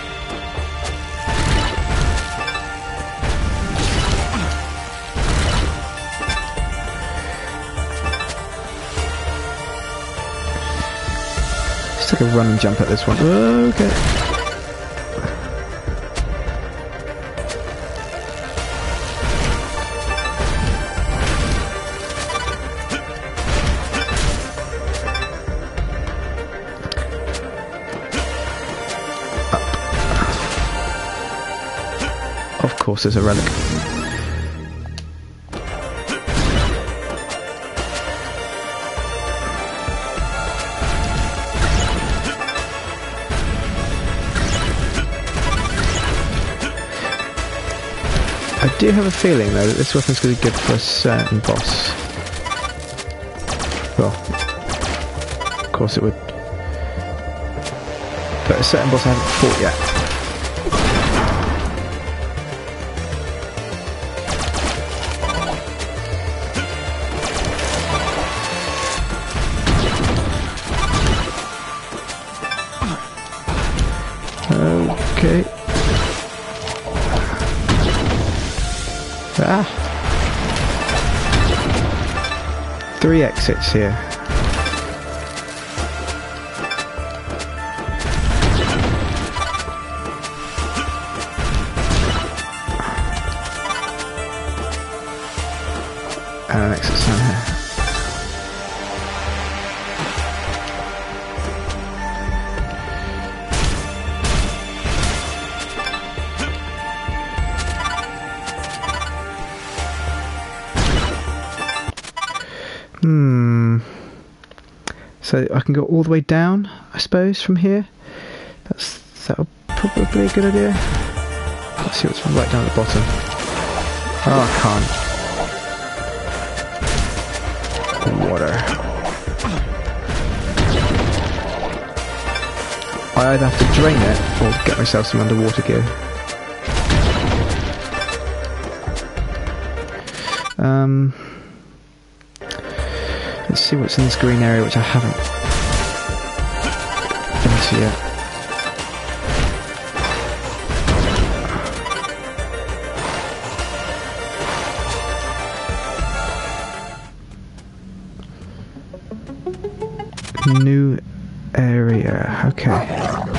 Take a run and jump at this one. Okay. Up. Of course, there's a relic. I do have a feeling though that this weapon's going to be good for a certain boss. Well, of course it would. But a certain boss I haven't fought yet. Okay. Ah. Three exits here. And an exit down here. Hmm. So I can go all the way down, I suppose, from here. That's that'll probably be a good idea. Let's see what's right down at the bottom. Oh, I can't. Water. I either have to drain it or get myself some underwater gear. Um. Let's see what's in this green area, which I haven't been to yet. New area, okay.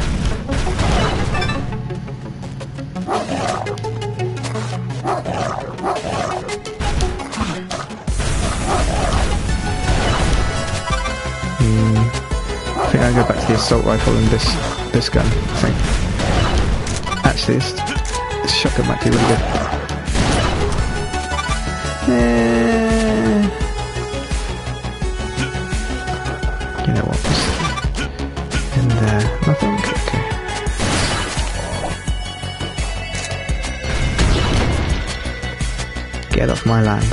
I think I'll go back to the assault rifle and this this gun, I think. Actually, this, this shotgun might be really good. Eh. You know what? Just in there. Nothing? Okay. Get off my land.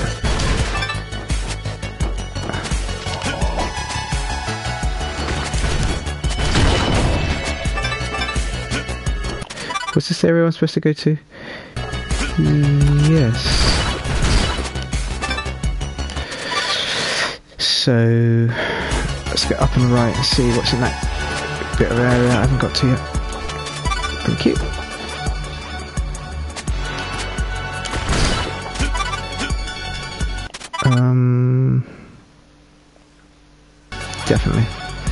What's this area I'm supposed to go to? Yes. So let's get up and right and see what's in that bit of area I haven't got to yet. Thank you. Um, definitely.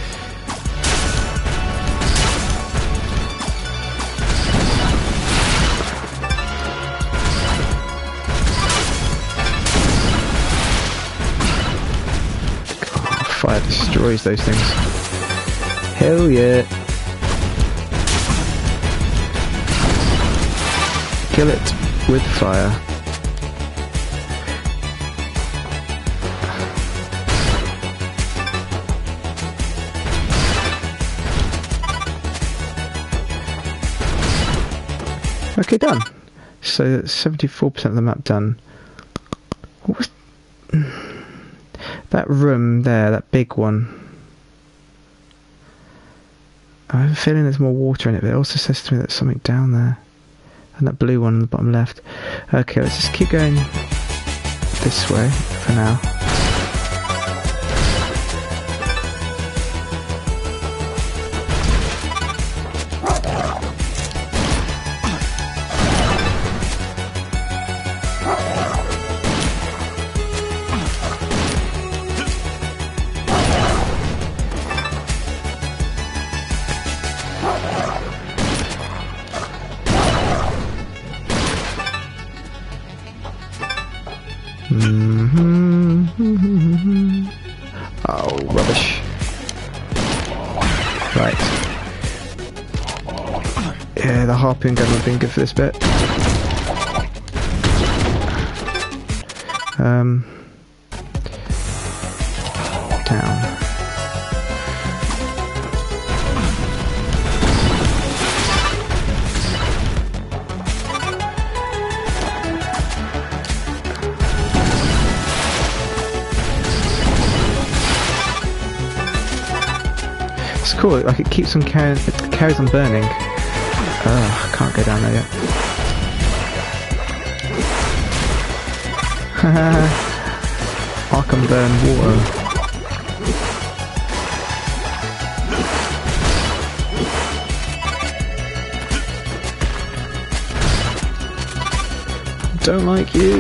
Fire destroys those things. Hell yeah. Kill it with fire. Okay, done. So seventy-four percent of the map done. What was that room there, that big one? I have a feeling there's more water in it, but it also says to me that there's something down there. And that blue one on the bottom left. Okay, let's just keep going this way for now. Mm-hmm. Oh, rubbish. Right. Yeah, the harpoon gun would have been good for this bit. Um, down. It's cool, like it keeps on carrying, it carries on burning. Oh, I can't go down there yet. I can burn water. Don't like you.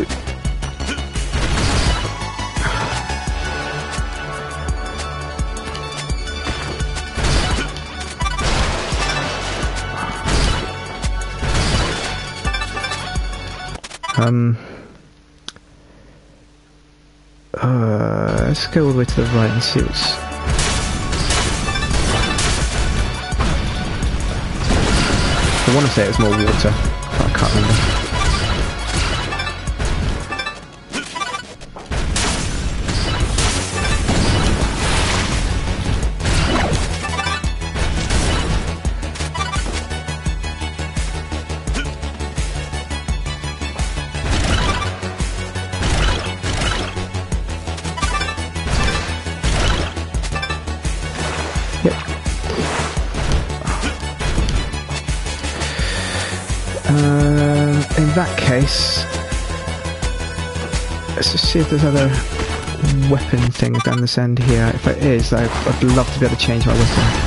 Um, Uh, let's go all the way to the right and see what's... I want to say it was more water, but I can't remember. Um, in that case, let's just see if there's other weapon things down this end here. If it is, I'd, I'd love to be able to change my weapon.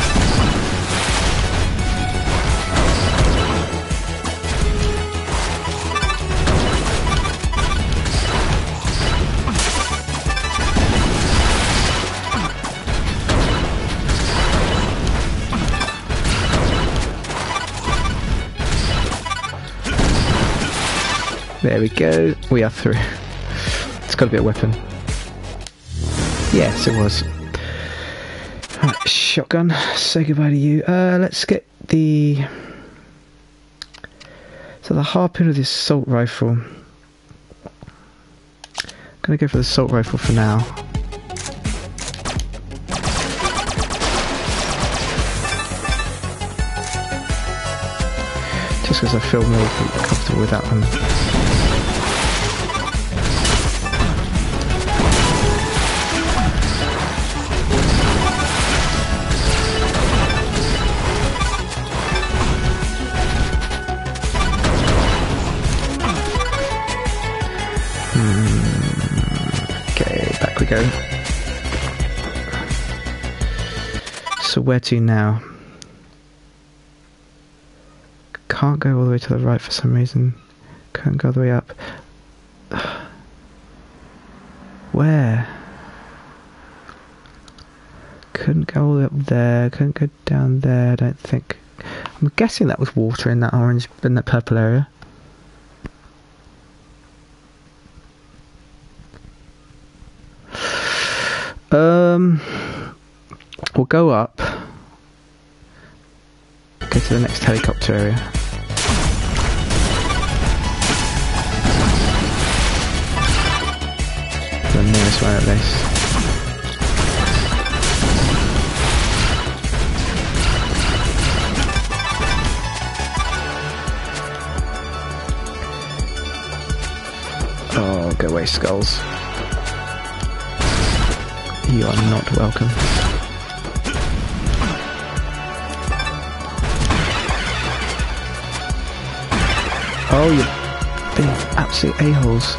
There we go, we are through. It's got to be a weapon. Yes, it was. Right, shotgun, say goodbye to you. Uh, let's get the... So the harpoon of the assault rifle. I'm going to go for the assault rifle for now. Just because I feel more comfortable with that one. Go. So where to now? Can't go all the way to the right for some reason. Can't go all the way up. Where? Couldn't go all the way up there. Couldn't go down there. I don't think. I'm guessing that was water in that orange, in that purple area. Um, we'll go up, go to the next helicopter area. The nearest one at least. Oh, go away, skulls. You are not welcome. Oh, you're being absolute a-holes.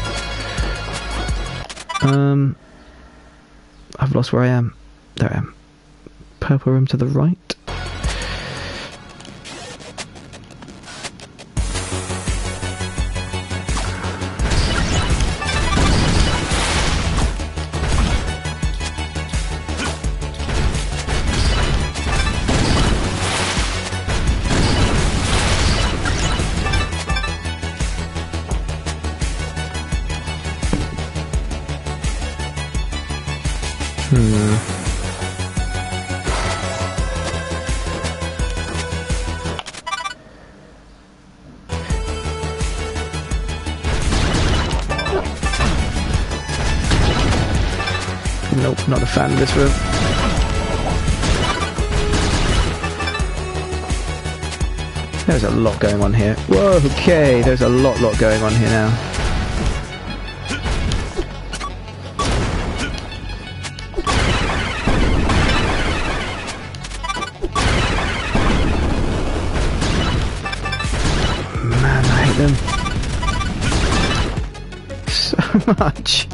Um, I've lost where I am. There I am. Purple room to the right. Hmm. Nope, not a fan of this room. There's a lot going on here. Whoa, okay, there's a lot, lot going on here now. Them so much.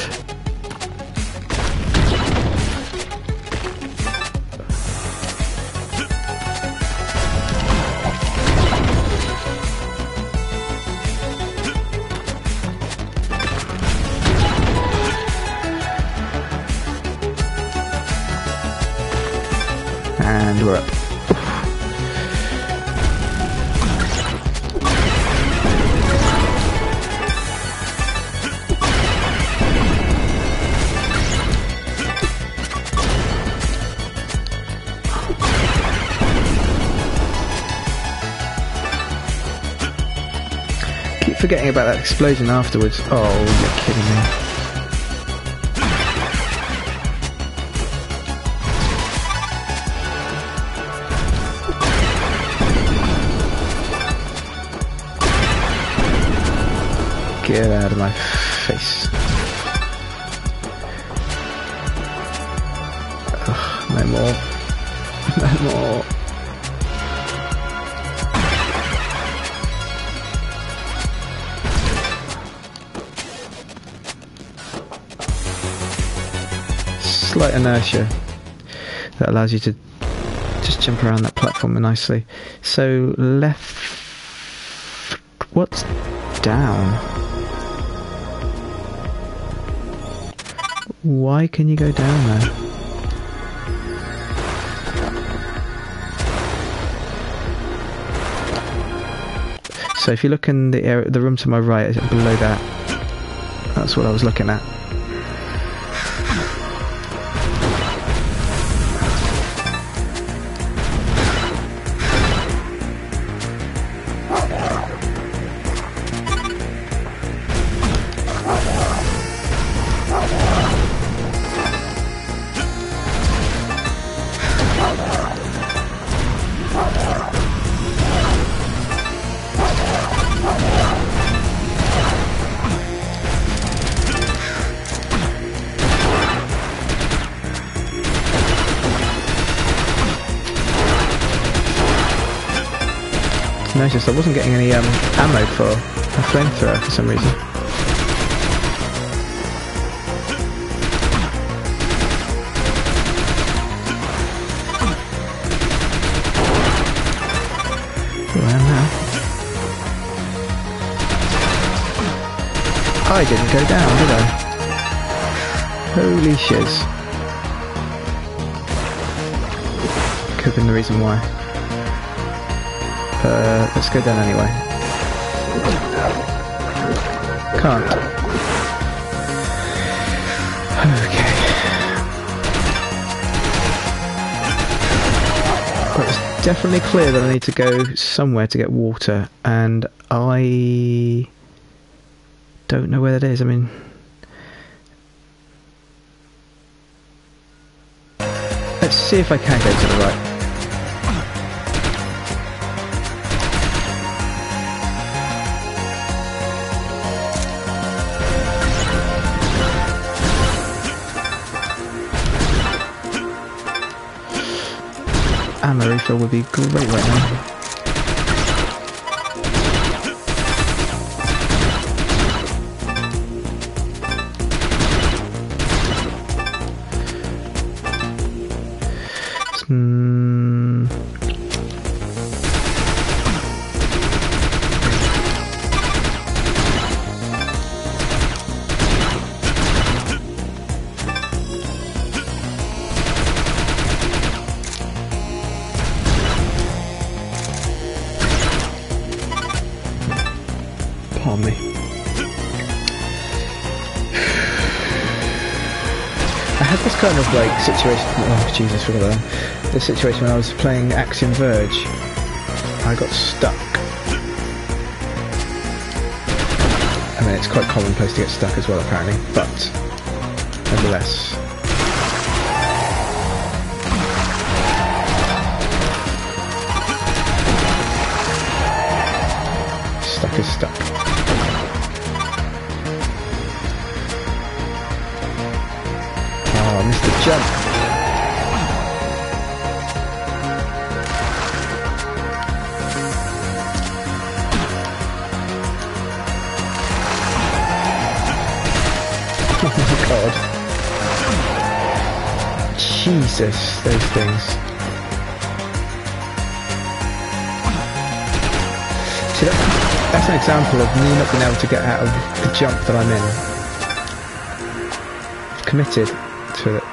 And we're up. forgetting about that explosion afterwards. Oh, you're kidding me. Get out of my face. Ugh, no more. No more. Slight inertia that allows you to just jump around that platform nicely. So left. What's down? Why can you go down there? So if you look in the area, the room to my right, below that, that's what I was looking at. Noticed I wasn't getting any um, ammo for a flamethrower for some reason. Who I am now? I didn't go down, did I? Holy shiz. Could have been the reason why. Uh, let's go down anyway. Can't. Okay. But it's definitely clear that I need to go somewhere to get water, and I don't know where that is. I mean, let's see if I can go to the right. Ammo refill would be great right now. Hmm. Pardon me. I had this kind of like situation. Oh Jesus, forgot about that. This situation when I was playing Axiom Verge, I got stuck. I mean, it's quite commonplace to get stuck as well, apparently, but nevertheless. Stuck is stuck. Oh, I missed the jump. Oh my god. Jesus, those things. See, that, that's an example of me not being able to get out of the jump that I'm in. I've committed to it.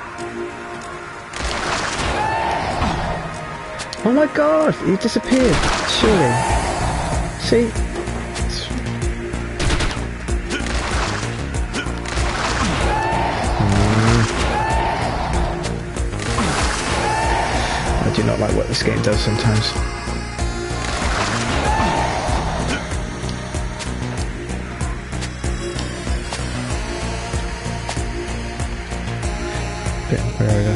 Oh my god, he disappeared, surely. See? It's... Mm. I do not like what this game does sometimes. bit where over.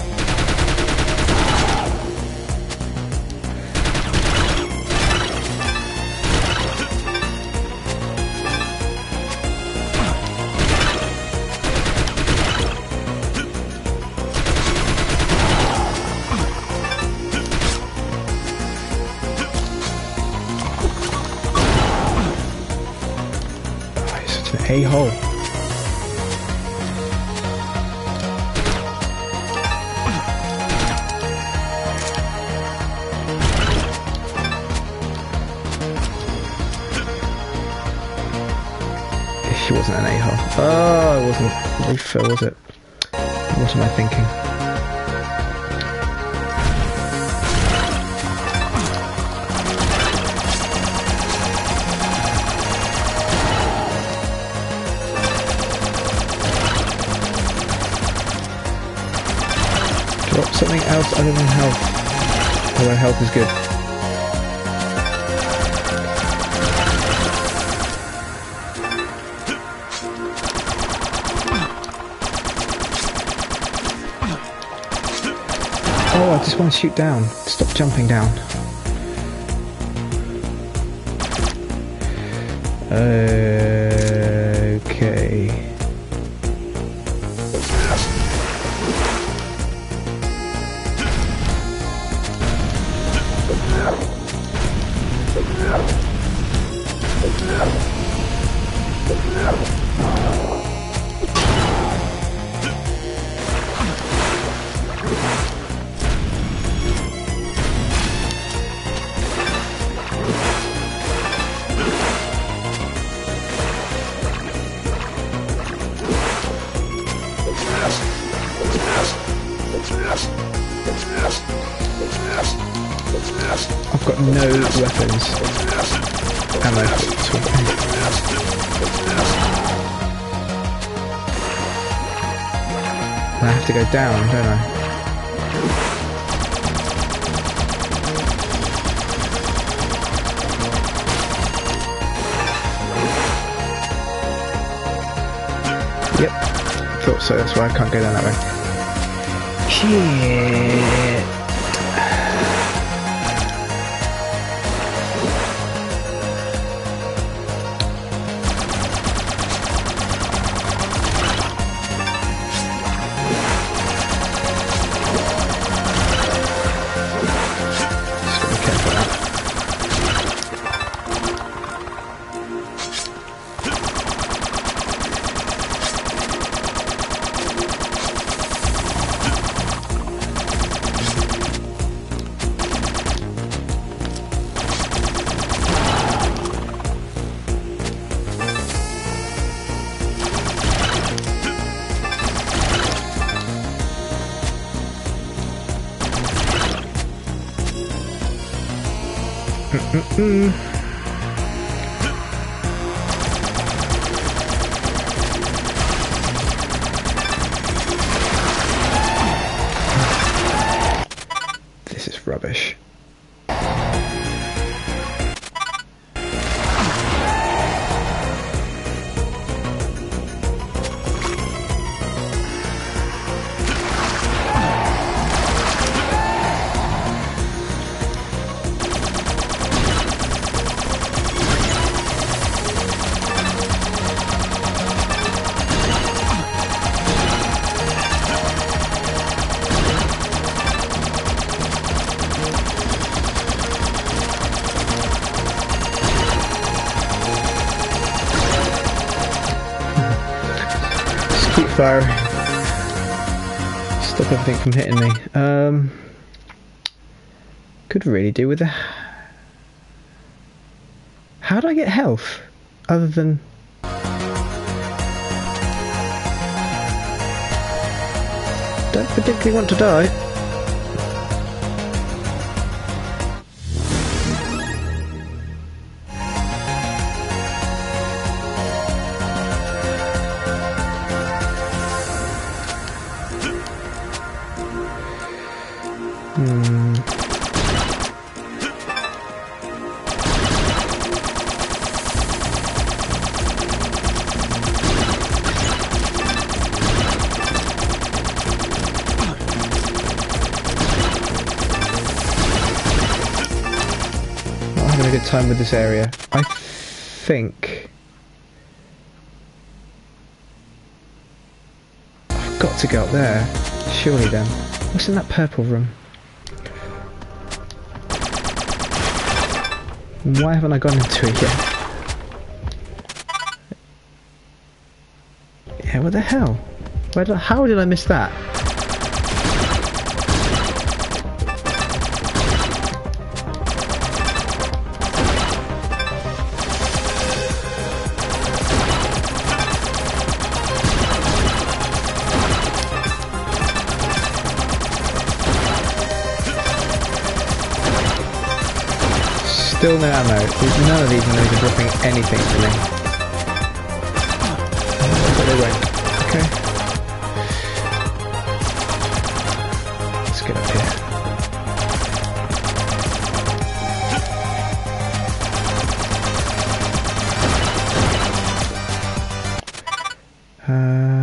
A-hole. She wasn't an a-hole. Oh, it wasn't refill, was it? What am I thinking? Drop something else other than health. Although health is good. Oh, I just want to shoot down. Stop jumping down. Okay. I've got no weapons. Ammo. I have to go down, don't I? Yep. Thought so, that's why I can't go down that way. Shit. Mm-mm. This is rubbish. Keep firing. Stop everything from hitting me. Um, could really do with a... How do I get health? Other than... Don't particularly want to die. Hmm. good time with this area. I think I've got to go up there. Surely then. What's in that purple room? Why haven't I gone into it yet? Yeah, what the hell? Where did I, how did I miss that? Still no ammo. None of these enemies are dropping anything for me. But they won't. Okay. Let's get up here. Uh...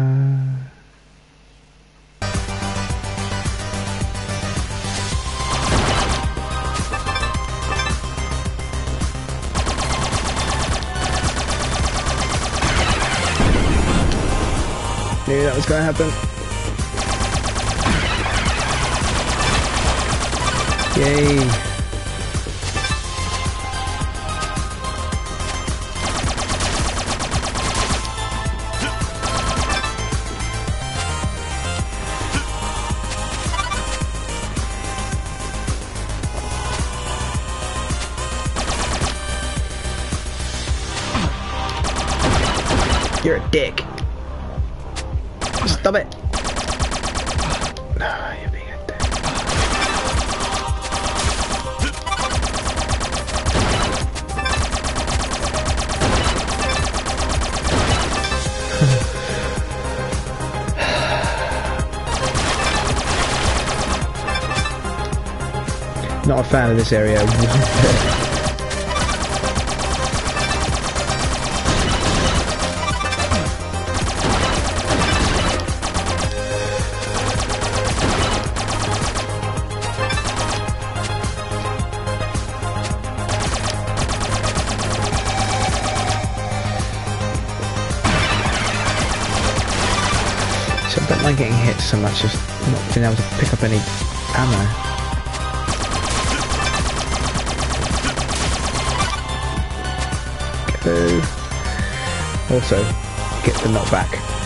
Knew that was going to happen. Yay. You're a dick. Stop it! No, you're being a dick. Not a fan of this area. I don't mind getting hit so much as not being able to pick up any ammo. Go. Also, get the knockback.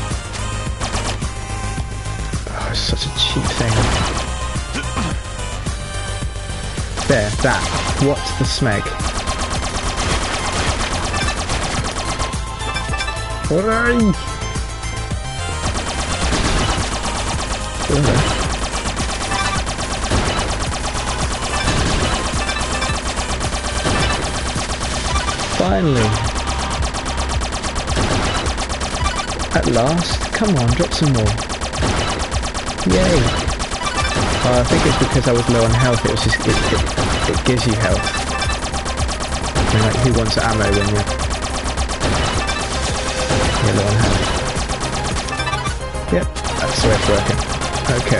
Oh, it's such a cheap thing. There, that. What's the smeg? Hooray! Finally! At last! Come on, drop some more! Yay! Oh, I think it's because I was low on health, it was just, it, it, it gives you health. I mean, like, who wants ammo when you're, you're low on health? Yep, that's the way it's working. Okay.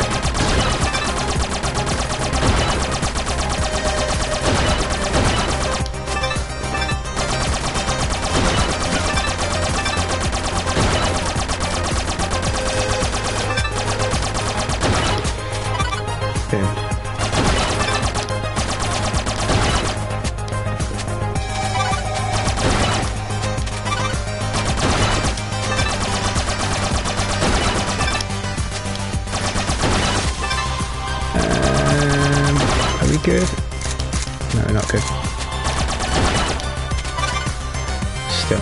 Boom. Good? No, not good. Still.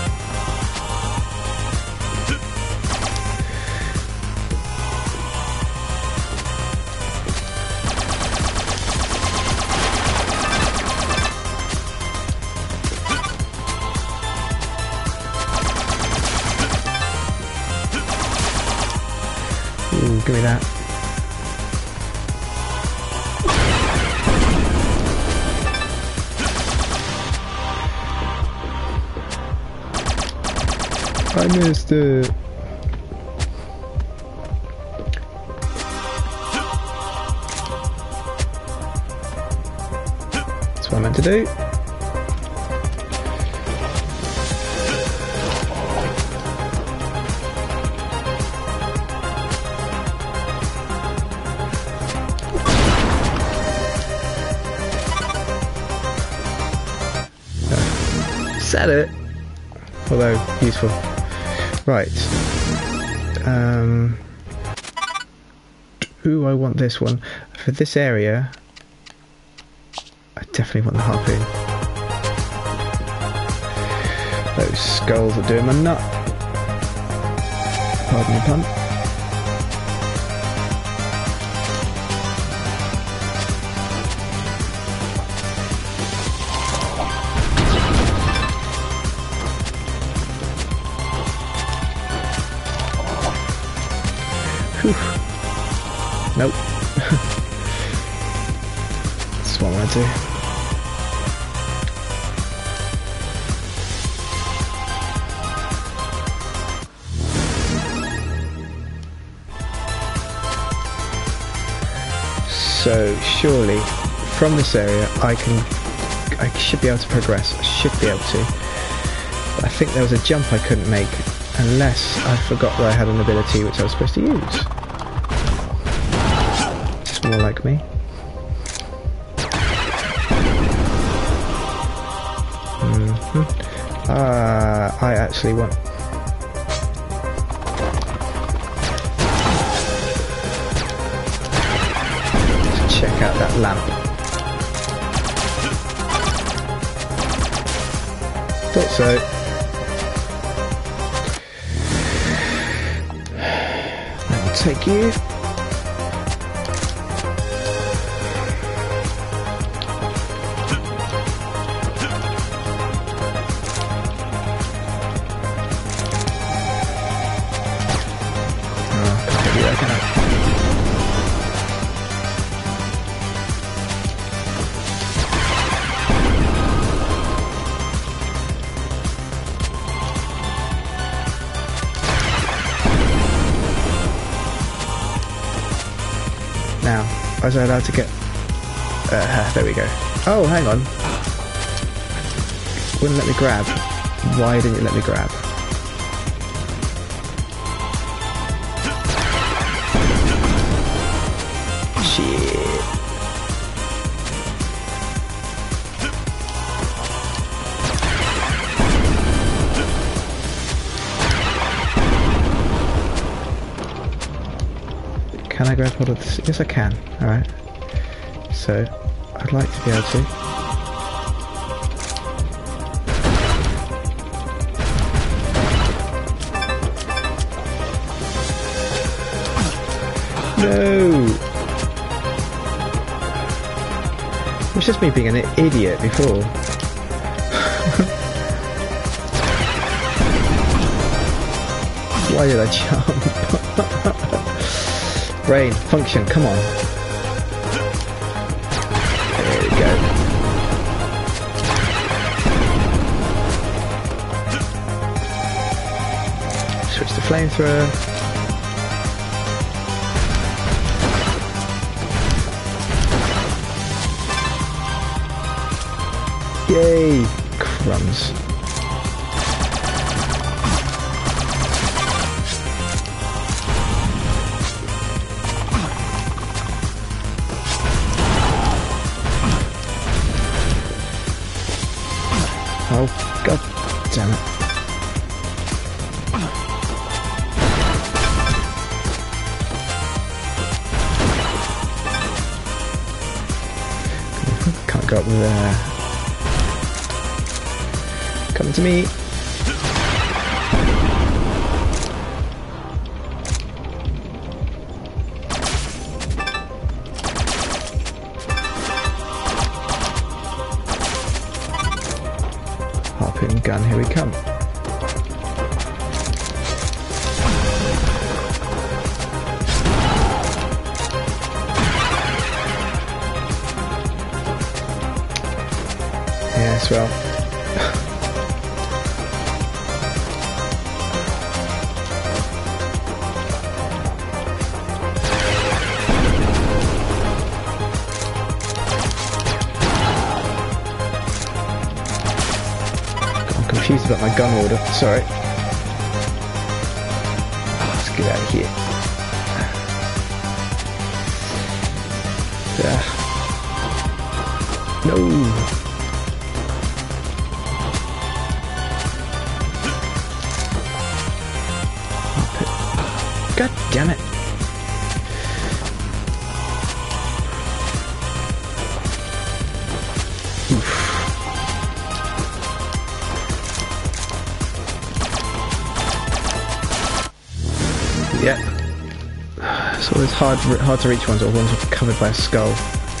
Ooh, give me that. I missed it. That's what I meant to do. that it? Although, useful. Right. Um... Ooh, I want this one. For this area, I definitely want the harpoon. Those skulls are doing my nut. Pardon the pun. Whew. Nope. That's what I want to do. So surely from this area I can I should be able to progress. I should be able to. But I think there was a jump I couldn't make unless I forgot that I had an ability which I was supposed to use. Just more like me. Mm-hmm. Uh, I actually want check out that lamp. Thought so. I'll take you. Oh, can't do that, can I? Now, was I allowed to get... Uh, there we go. Oh, hang on. Wouldn't let me grab. Why didn't you let me grab? Shit. Can I grab hold of this? Yes, I can. Alright. So, I'd like to be able to. No! It was just me being an idiot before. Why did I jump? Brain, function, come on. There we go. Switch to flamethrower. Yay! Crumbs. Oh, god damn it. Can't go up there. Come to me. Harpoon gun, here we come. Yes, well. Confused about my gun order, sorry. Let's get out of here. Yeah. No. God damn it. Oof. Yeah. It's always hard, hard to reach ones or ones covered by a skull.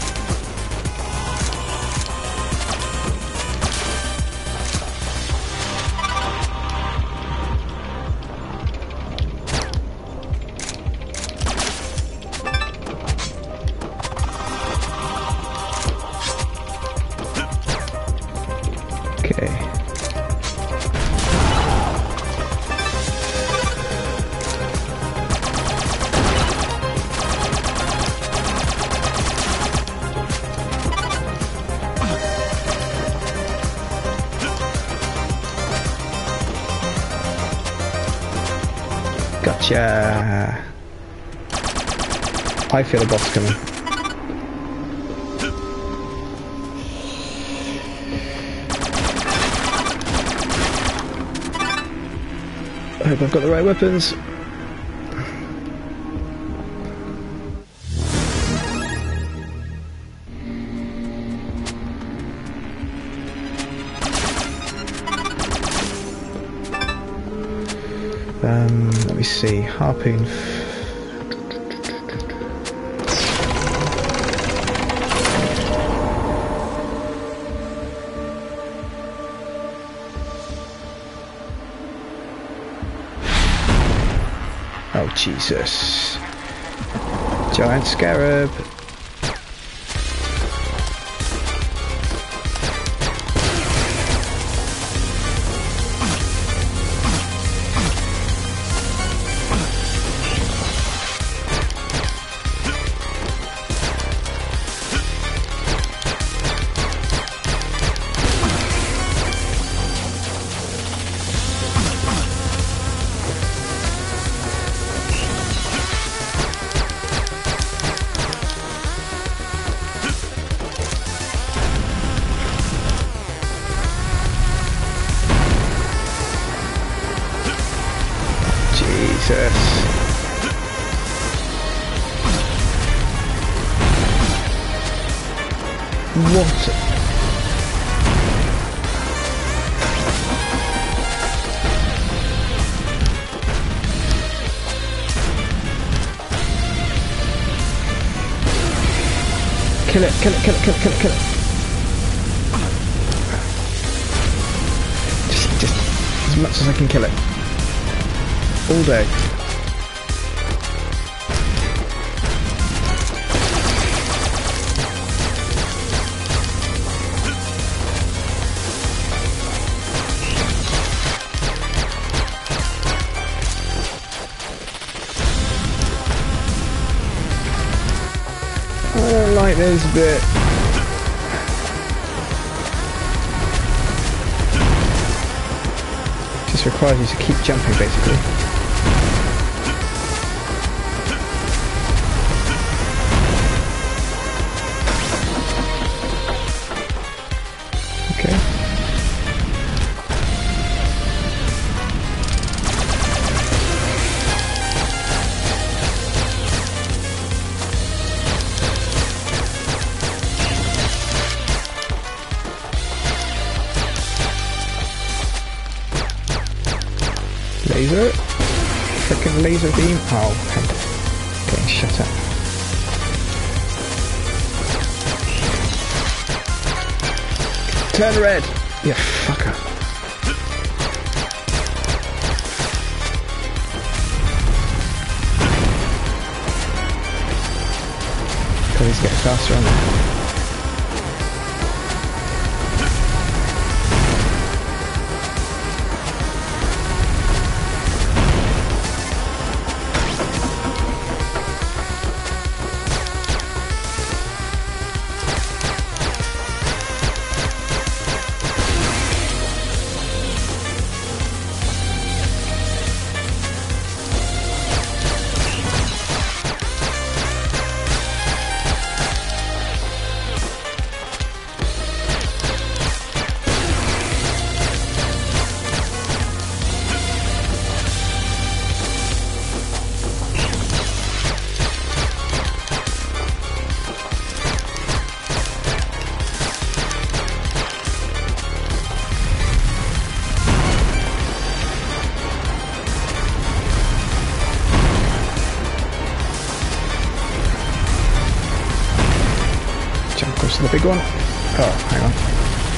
Okay. Gotcha. I feel a boss coming. I hope I've got the right weapons. Um, let me see. Harpoon. Oh, Jesus. Giant scarab. Jesus. What? Kill it, kill it, kill it, kill it, kill it, kill it. Just, just as much as I can kill it. All day. I don't like this bit. Just requires you to keep jumping, basically. Laser? Frickin' laser beam? Oh, heck. Getting shut up. Turn red! You fucker. Can these get faster on there? to the big one. Oh, hang on.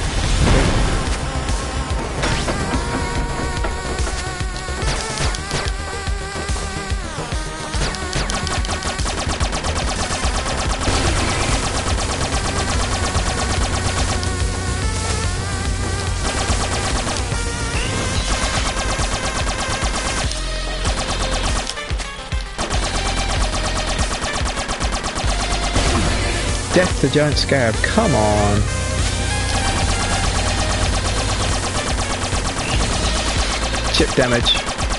Death to Giant Scarab, come on! Chip damage.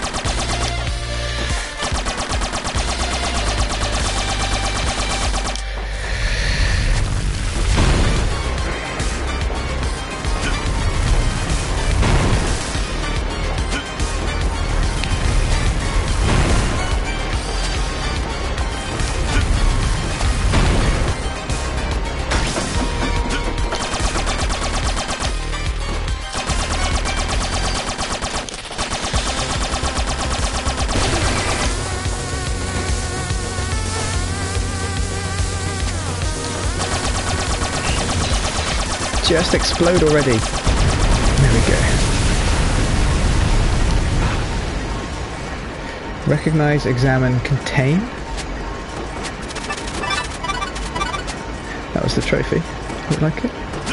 Just explode already. There we go. Recognize, examine, contain. That was the trophy. Look like it.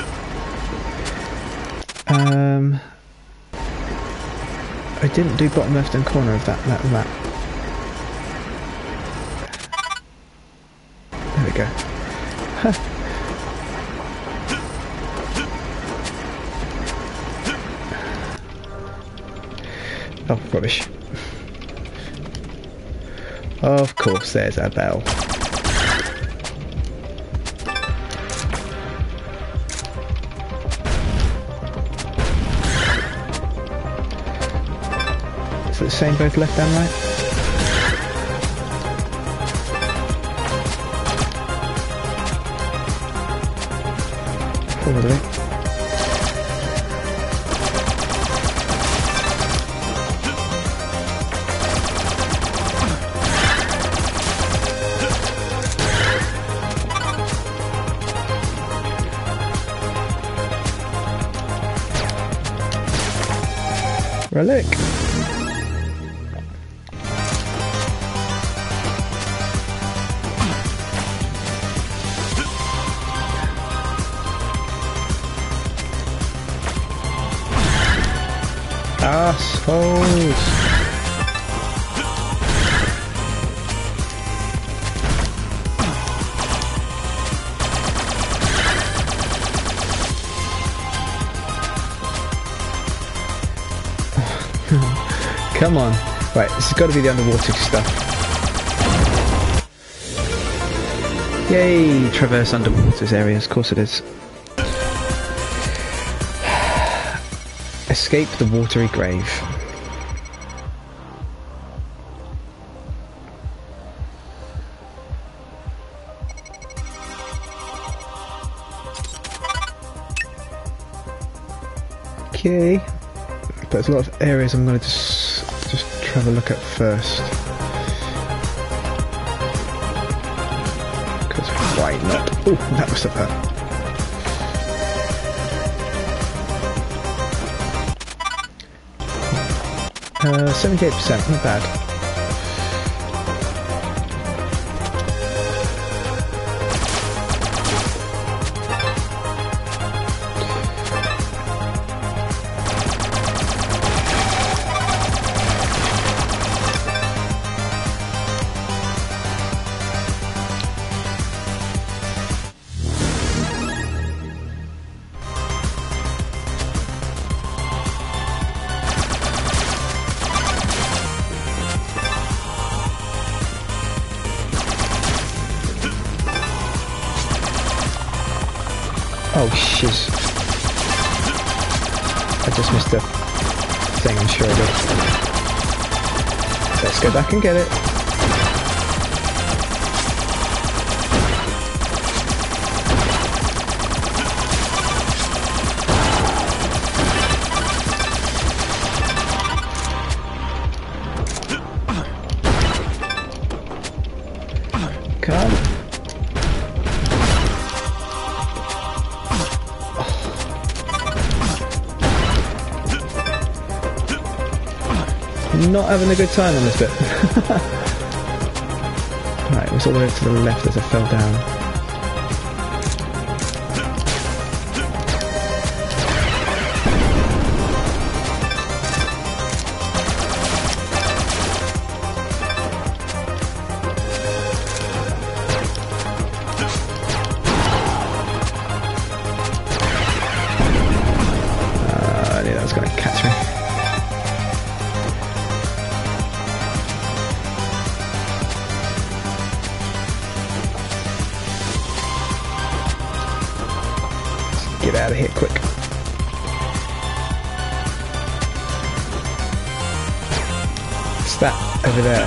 Um, I didn't do bottom left hand corner of that, that map. There we go. Huh. Oh, rubbish. Of course, there's a bell. Is it the same both left and right? Probably. Relic. Assholes. Come on. Right, this has got to be the underwater stuff. Yay! Traverse underwater areas, of course it is. Escape the watery grave. Okay. But there's a lot of areas I'm going to just just have a look at first. Because why not? Oh, that must have hurt. Uh, seventy-eight percent, not bad. Oh shiz. I just missed a thing, I'm sure of it. Let's go back and get it. Come. I'm not having a good time on this bit. Right, it was all the way to the left as I fell down. Get out of here quick. What's that over there?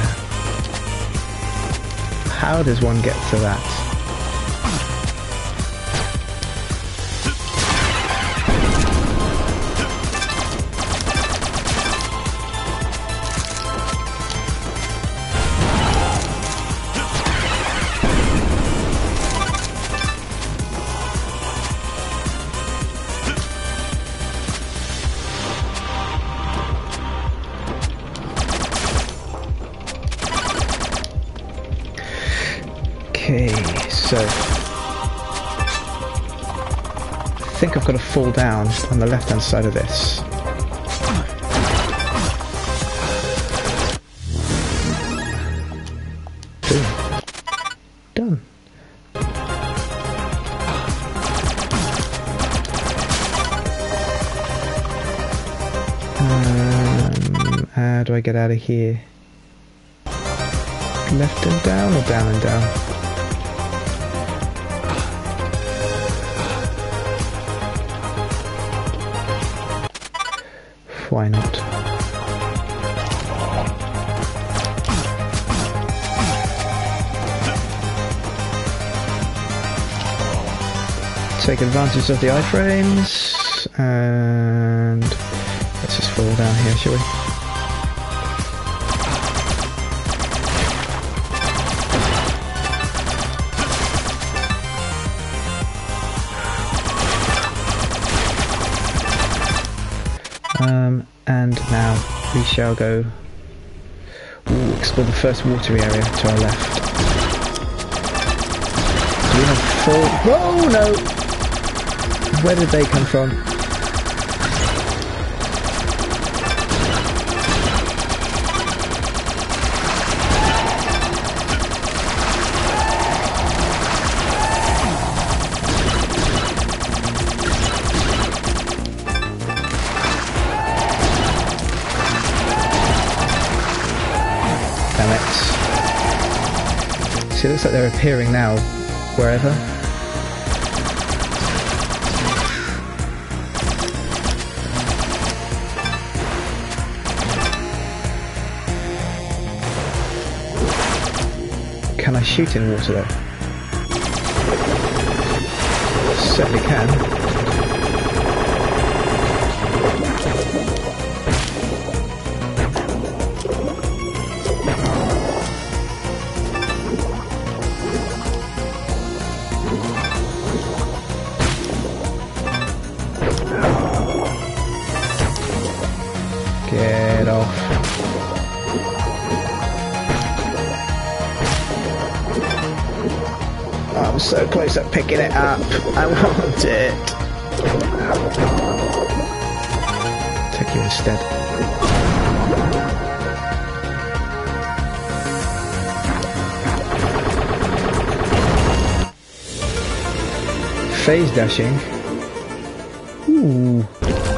How does one get to that? Okay, so I think I've got to fall down on the left hand side of this. Boom. Done. Um, how do I get out of here? Left and down or down and down? Why not? Take advantage of the iframes and let's just fall down here, shall we? Um, and now we shall go ooh, explore the first watery area to our left. Do we have full... Whoa, no! Where did they come from? See, it looks like they're appearing now, wherever. Can I shoot in water though? Certainly can. Get off. I'm so close to picking it up. I want it. Take you instead. Phase dashing. Ooh.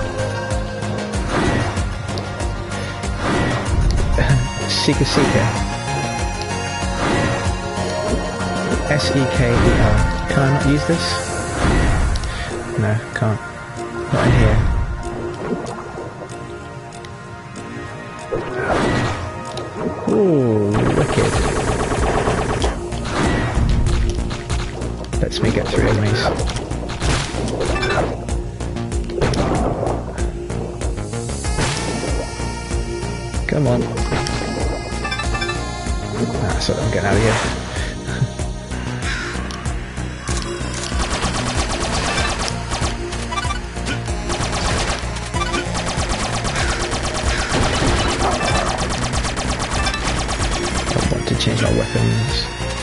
Seeker Seeker. S E K E R. Can I not use this? No, can't. Not in here. Ooh, wicked. Lets me get through enemies. Come on. Ah, so I'm getting out of here. change our weapons.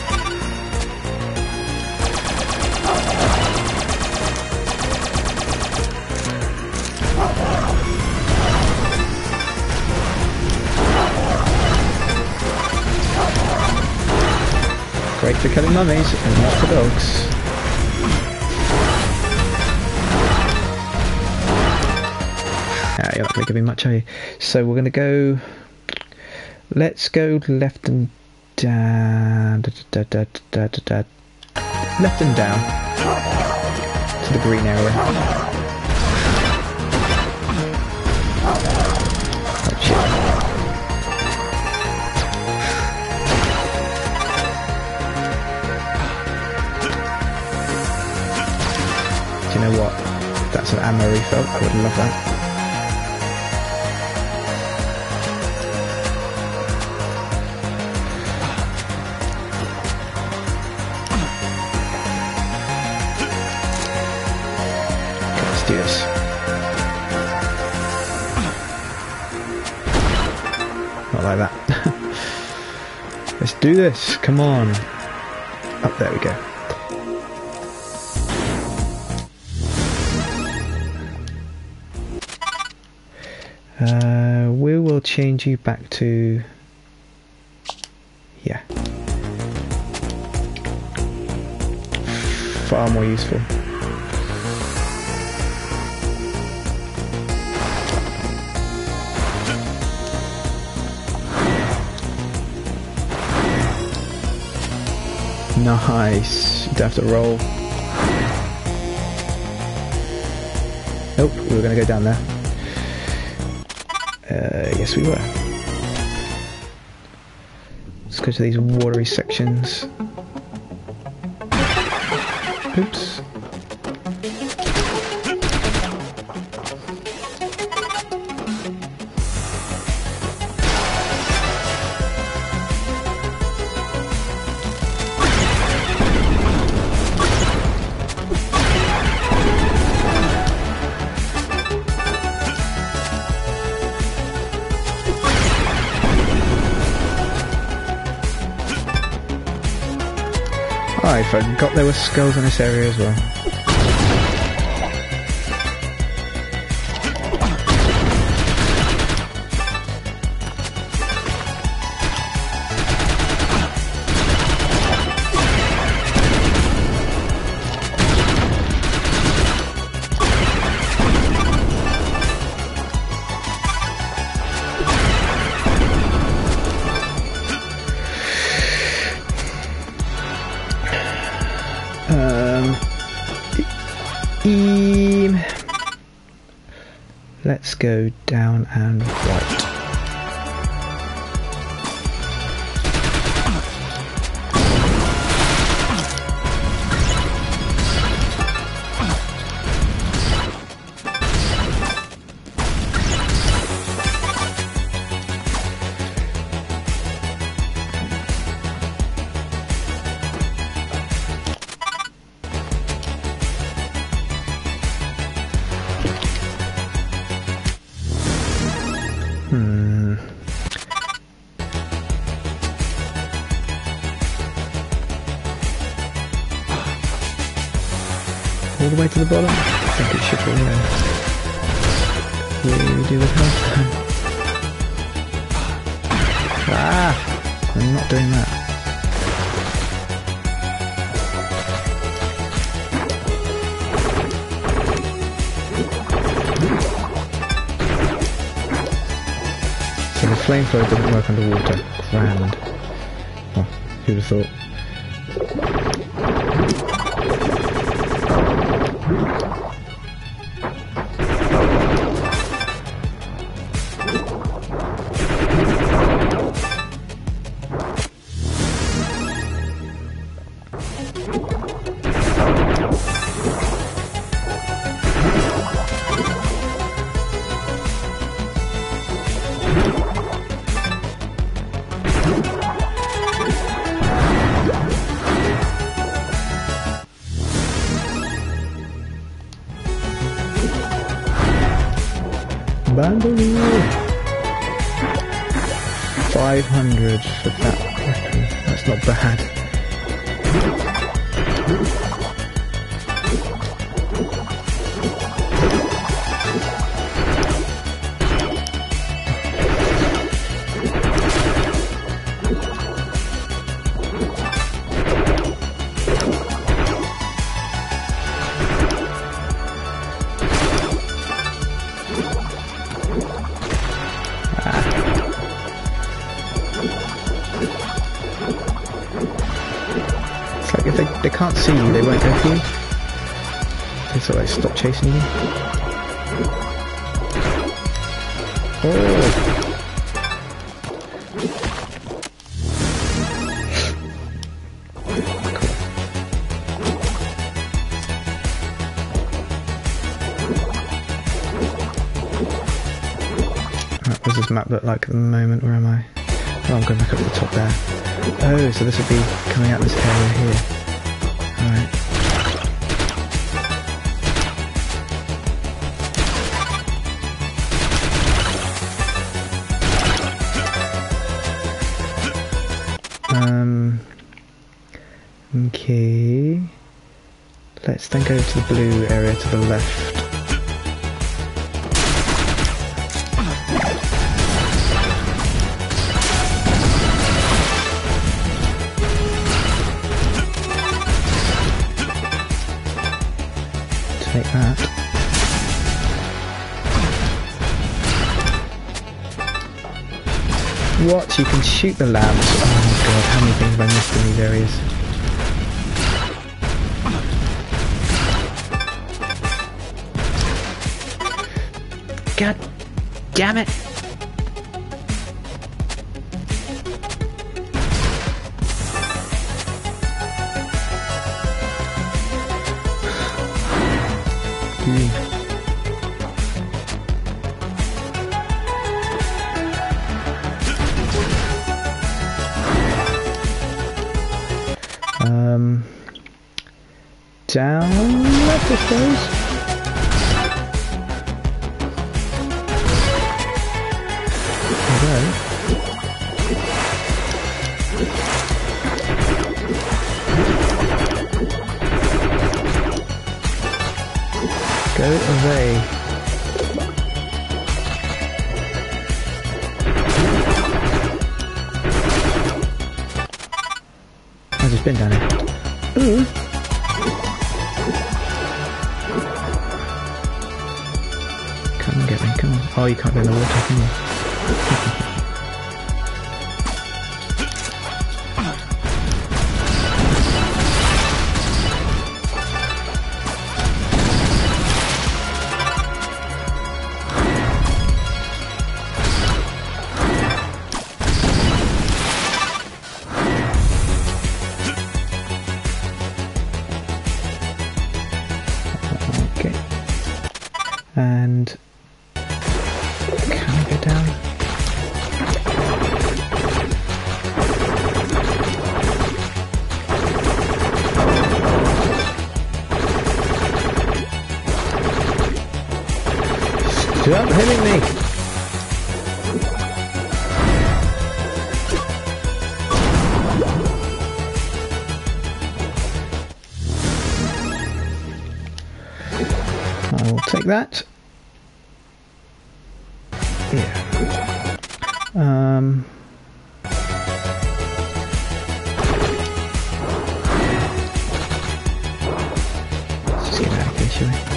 Great for killing mummies and not for dogs. Ah, you're not going to give me much, are you? So we're going to go... Let's go left and down... Da, da, da, da, da, da. Left and down. To the green area. Oh shit. Do you know what? If that's an ammo refill, I would love that. Okay, let's do this. Not like that. Let's do this. Come on. Up there we go. Uh, we will change you back to... yeah. Far more useful. Nice. You don't have to roll. Nope, we were going to go down there. Uh, yes, we were. Let's go to these watery sections. Oops. I forgot there were skulls in this area as well. Let's go down and right. Hmm. All the way to the bottom? I think it should be there. What do we do with health? Ah! I'm not doing that. So the flamethrower didn't work underwater. Grand. Oh, who'd have thought? Bandolier! five hundred for that weapon. That's not bad. If they, they can't see you, they won't go for you. They sort of like stop chasing you. Oh! Right, what does this map look like at the moment? Where am I? Oh, I'm going back up to the top there. Oh, so this would be coming out this area here. Alright. Um. Okay. Let's then go to the blue area to the left. Take that. What? You can shoot the lamps? Oh my god, how many things have I missed in these areas? God damn it! Um, down left, I suppose. There we go. Go away. I've just been down here. Ooh. Come and get me, come on. Oh, you can't go in the water, can you? And can I go down? Stop hitting me! I will take that. Yeah. Um. Let's just get out of here, shall we?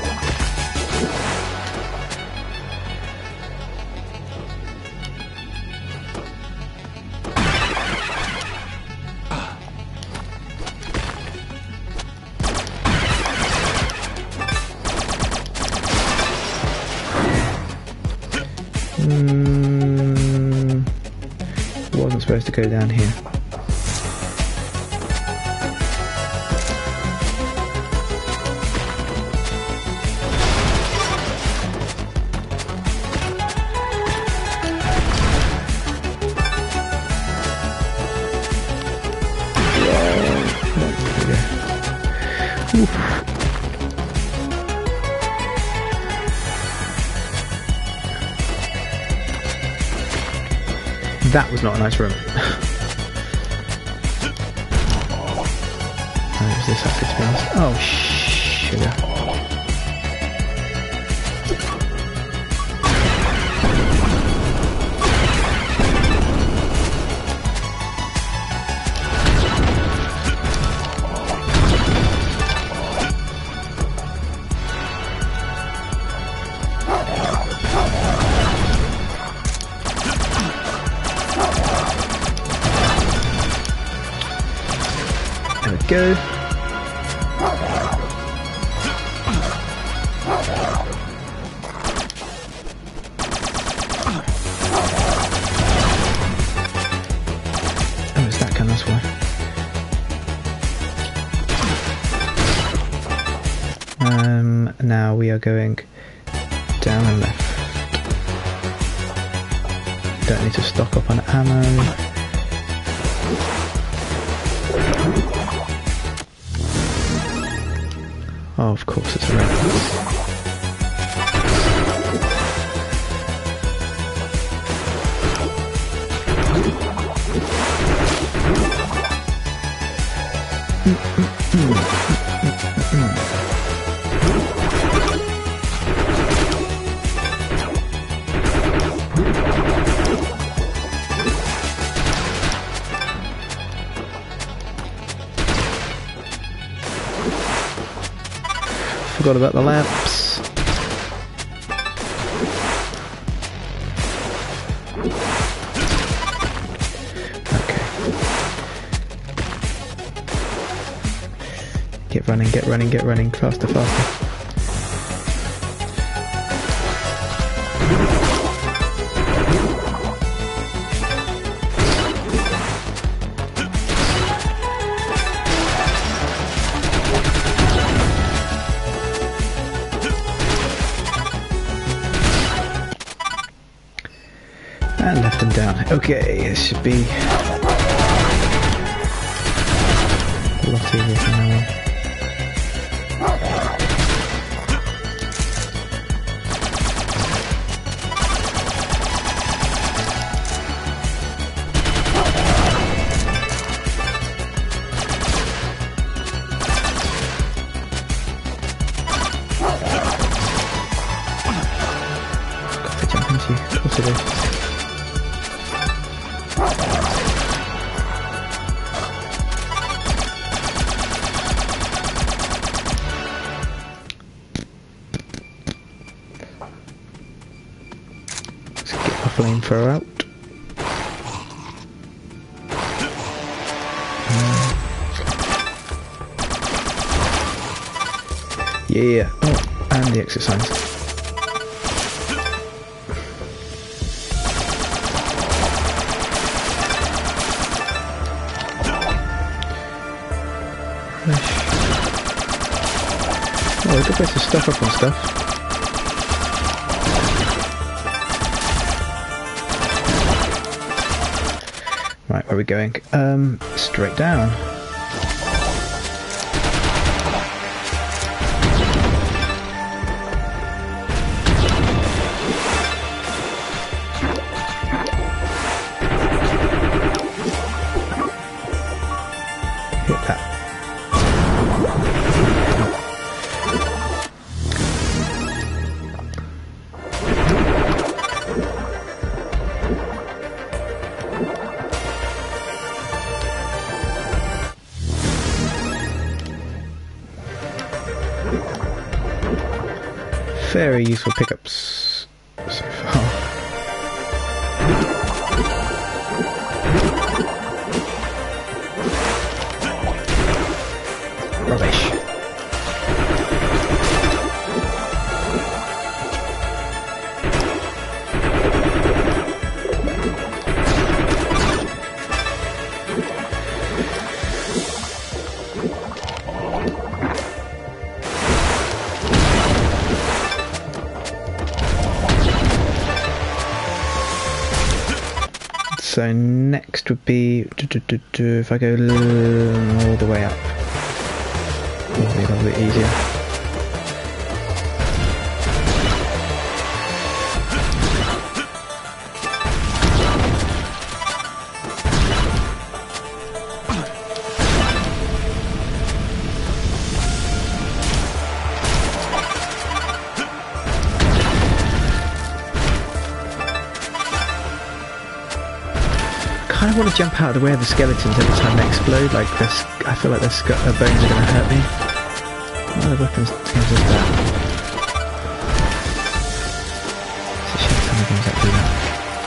Mm, wasn't supposed to go down here. Oof. That was not a nice room. How is this acid to be honest? Oh, sugar. Go. Oh, is that gun? That's why. Um, now we are going down and left. Don't need to stock up on ammo. Oh, of course it's a reference. Forgot about the lamps. Okay. Get running, get running, get running. Faster, faster. And left and down. Okay, this should be a lot easier from now on. Got to jump into you. Of course it is. Flamethrower out. Um, yeah. Oh, and the exit signs. Oh, a good place to stock up on stuff. Right, where are we going? Um, straight down. Hit that. Very useful pickups so far. Rubbish. So next would be do, do, do, do, if I go all the way up, it'll be a little bit easier. I want to jump out of the way of the skeletons every time they explode. Like this, I feel like their sc- uh, bones are going to hurt me. What other weapons things is that? It's a shit ton of things that do that.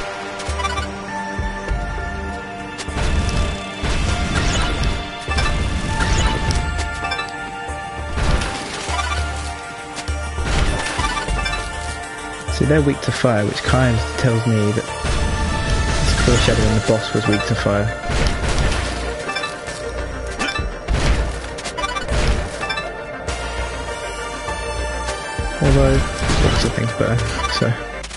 See, they're weak to fire, which kind of tells me that it's foreshadowing the boss was weak to fire. Although, lots of things better, so...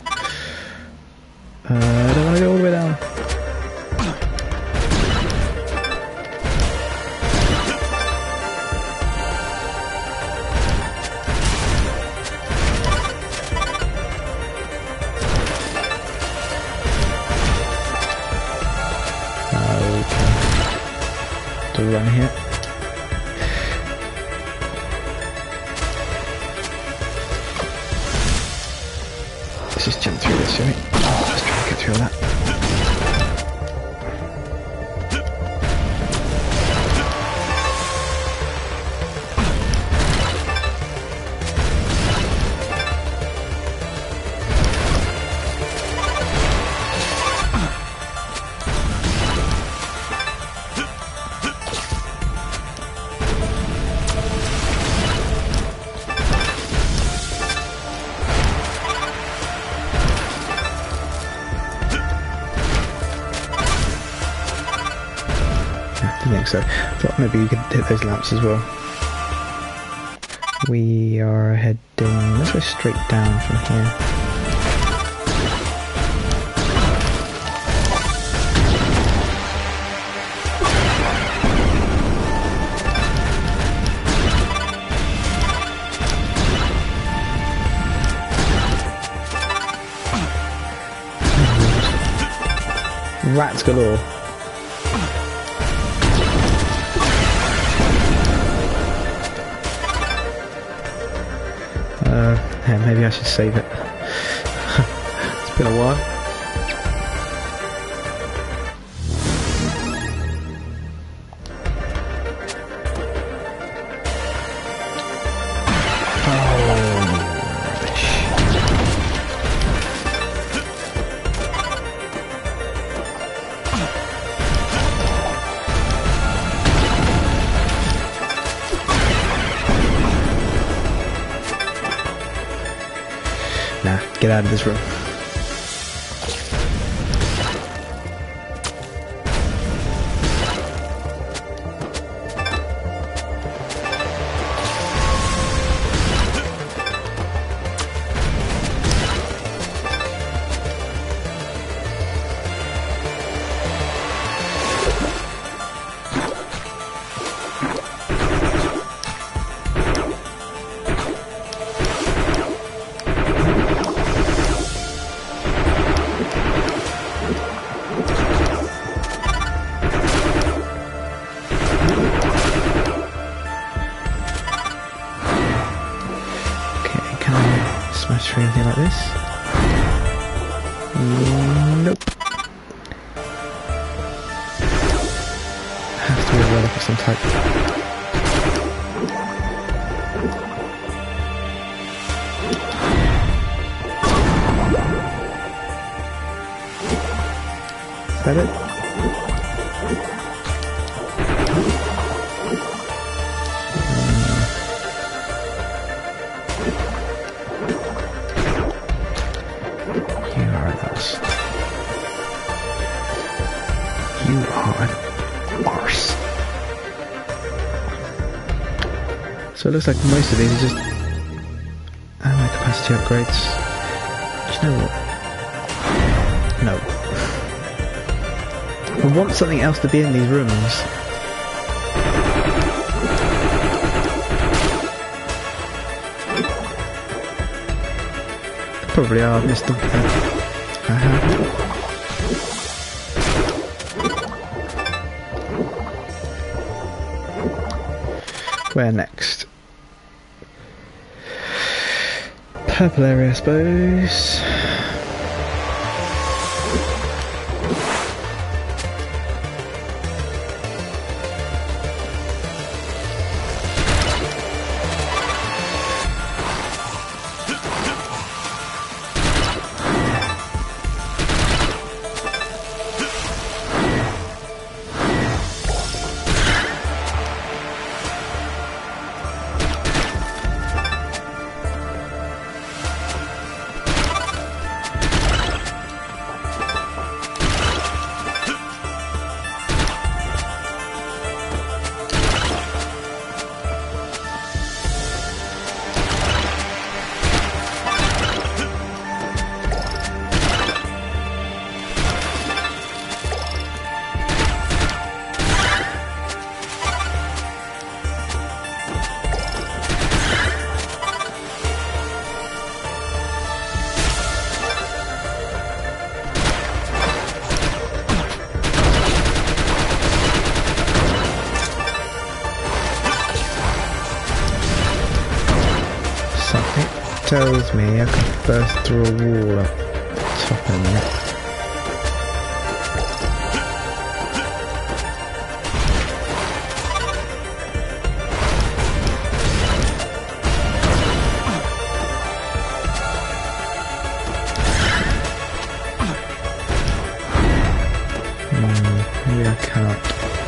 Uh, I don't want to go all the way down. Run here. Let's just jump through this, shall we? Let's try and get through all that. I think so. But maybe you could hit those lamps as well. We are heading... Let's go straight down from here. Rats galore. Uh, yeah, maybe I should save it. It's been a while. Nah, get out of this room. Smash through anything like this? Nope. Has to be a relic of some type. Is that it? You are an arse. So it looks like most of these are just ammo capacity upgrades. Do you know what? No. I want something else to be in these rooms. Probably are, I've missed them. Uh-huh. Where next? Purple area, I suppose. tells me I can burst through a wall up the top of it. Hmm, maybe I cannot.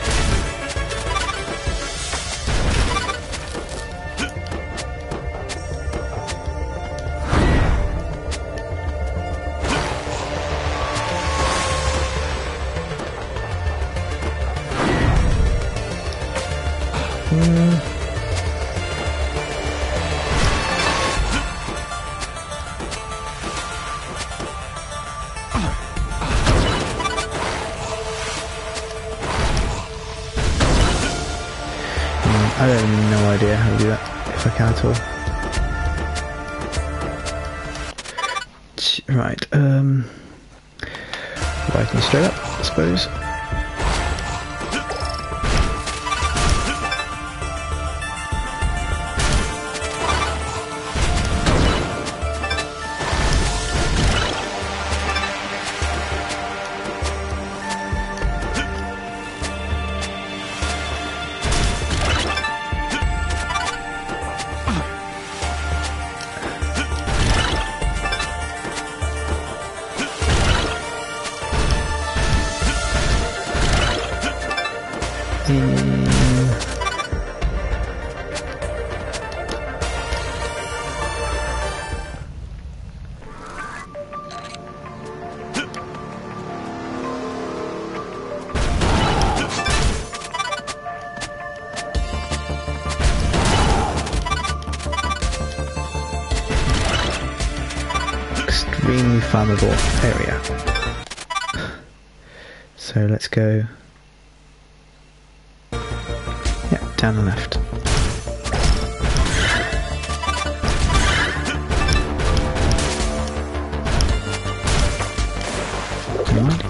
I have no idea how to do that, if I can at all. Right, um... right and straight up, I suppose. Extremely flammable area. So let's go. Yeah, down the left. Come on.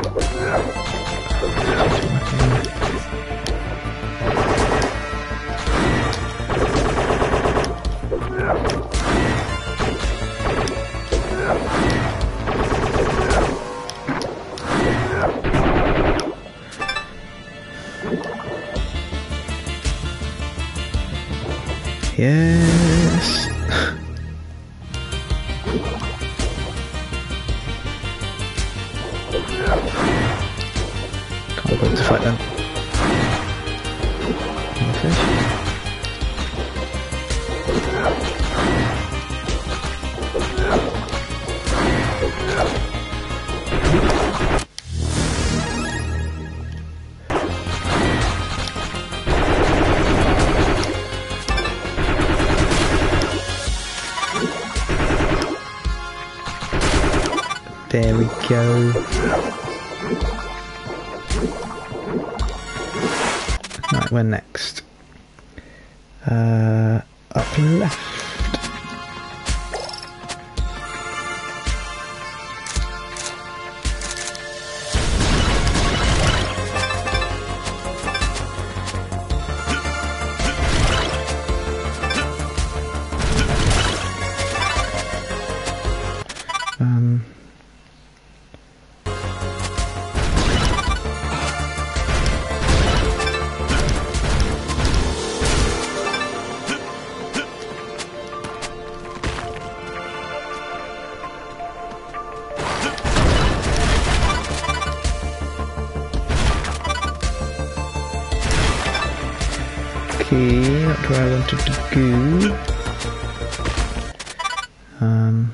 Yes. Can't wait to fight them. And the fish. There we go. Right, where next? Uh, up left. Um. Okay, not where I wanted to go. Um,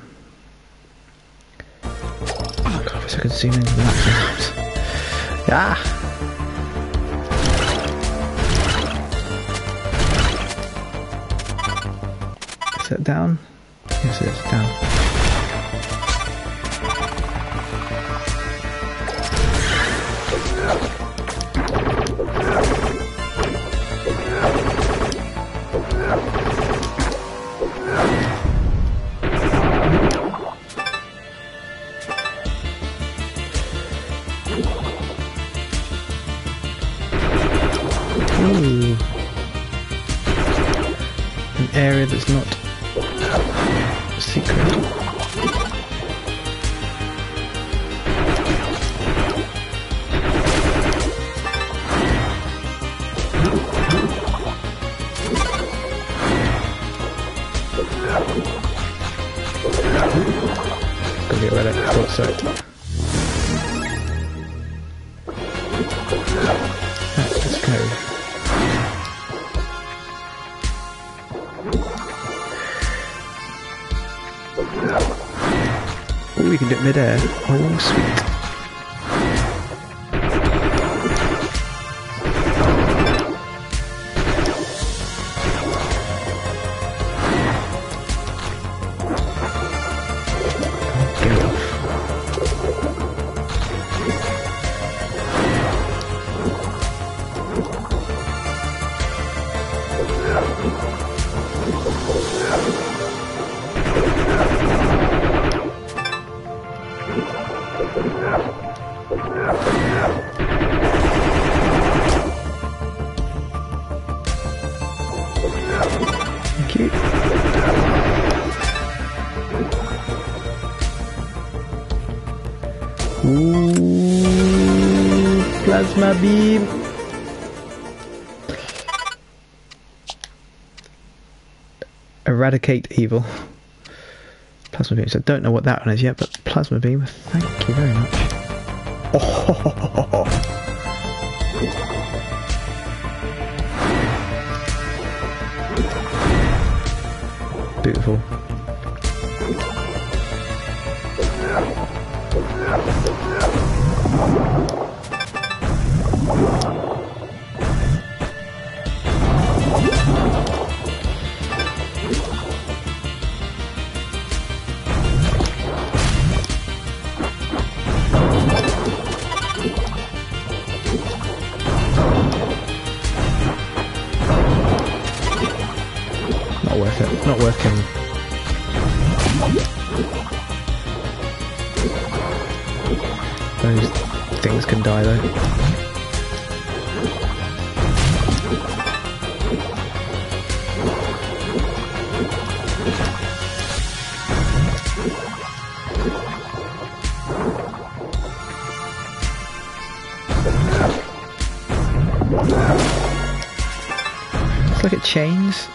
oh god, I wish I could zoom into the map. Ah! Is that down? Yes, it is down. Ooh. An area that's not secret. Gotta get rid of it, thought so. Right, let's go. Oh, we can do it mid-air. Oh, sweet. Thank you. Ooh, plasma beam. Eradicate evil. Plasma beam. So I don't know what that one is yet, but plasma beam. Thank you very much. Oh. Beautiful. Not worth it. Not working. Those things can die though. It's like it chains.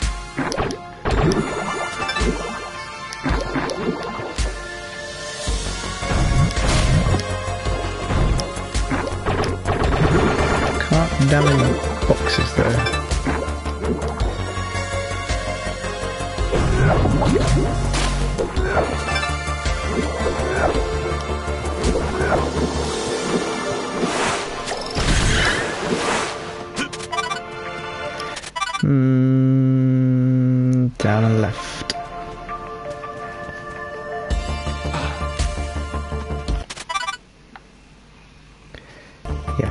Damage boxes there. Mm, down and left. Yeah.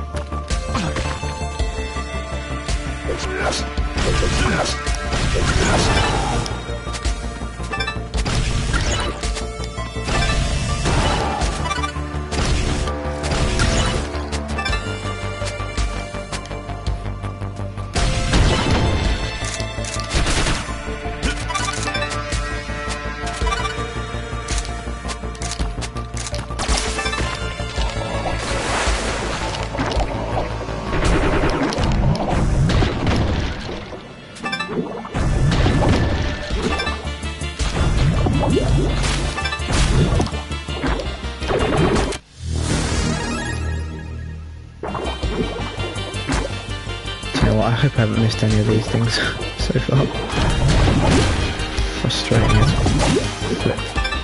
I hope I haven't missed any of these things so far. Frustrating as flip.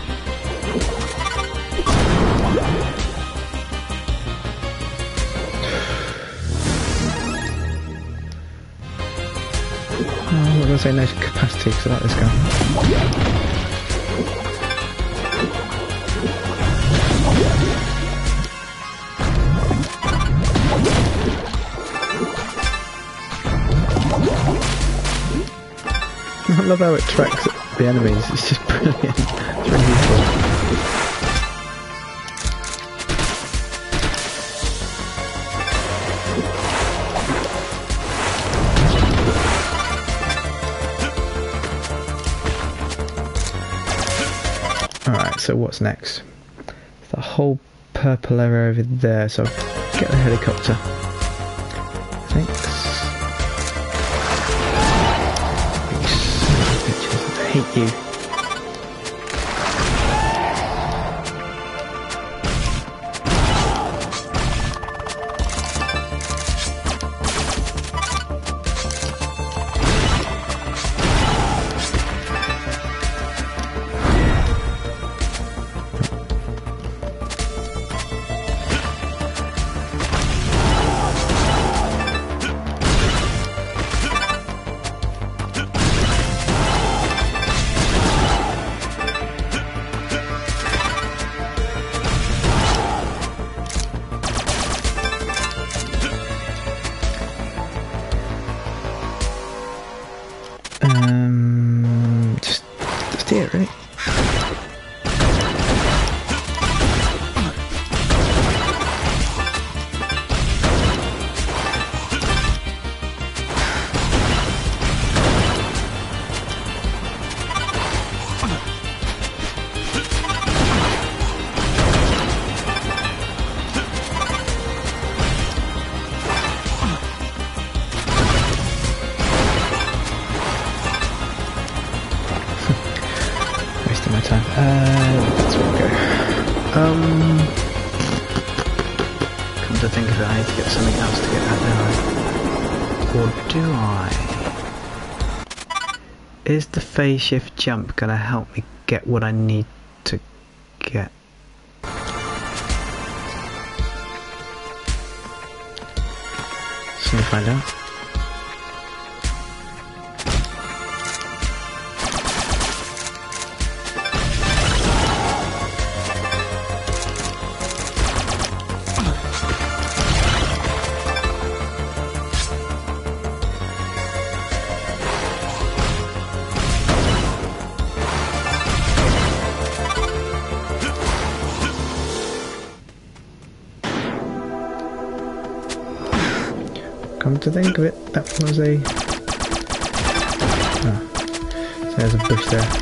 Oh, I'm not going to say no capacity because I like this gun. I love how it tracks the enemies, it's just brilliant. It's really useful. So what's next? The whole purple area over there, so I'll get the helicopter. Thanks. You son of a bitches. I hate you. Um, just, just here, really. My time. Uh, that's where I'll go. Um, come to think of it, I need to get something else to get out now. Or do I? Is the phase shift jump gonna help me get what I need to get? So we find out. Come to think of it, that was a... Oh, so there's a bush there.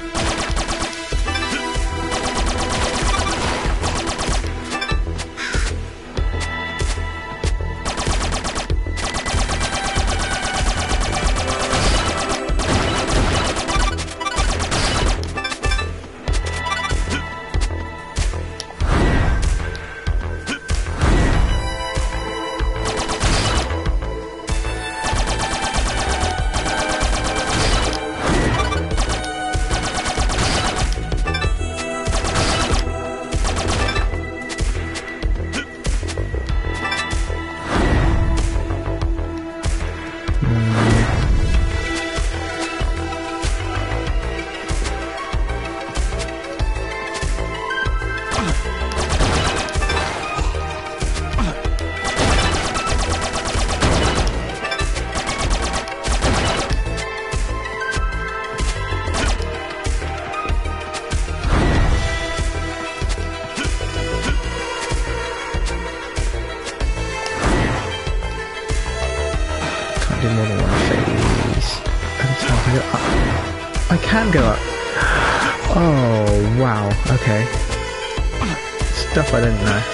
Do more than one phase at a time. I, go up. I can go up. Oh wow. Okay. Stuff I didn't know.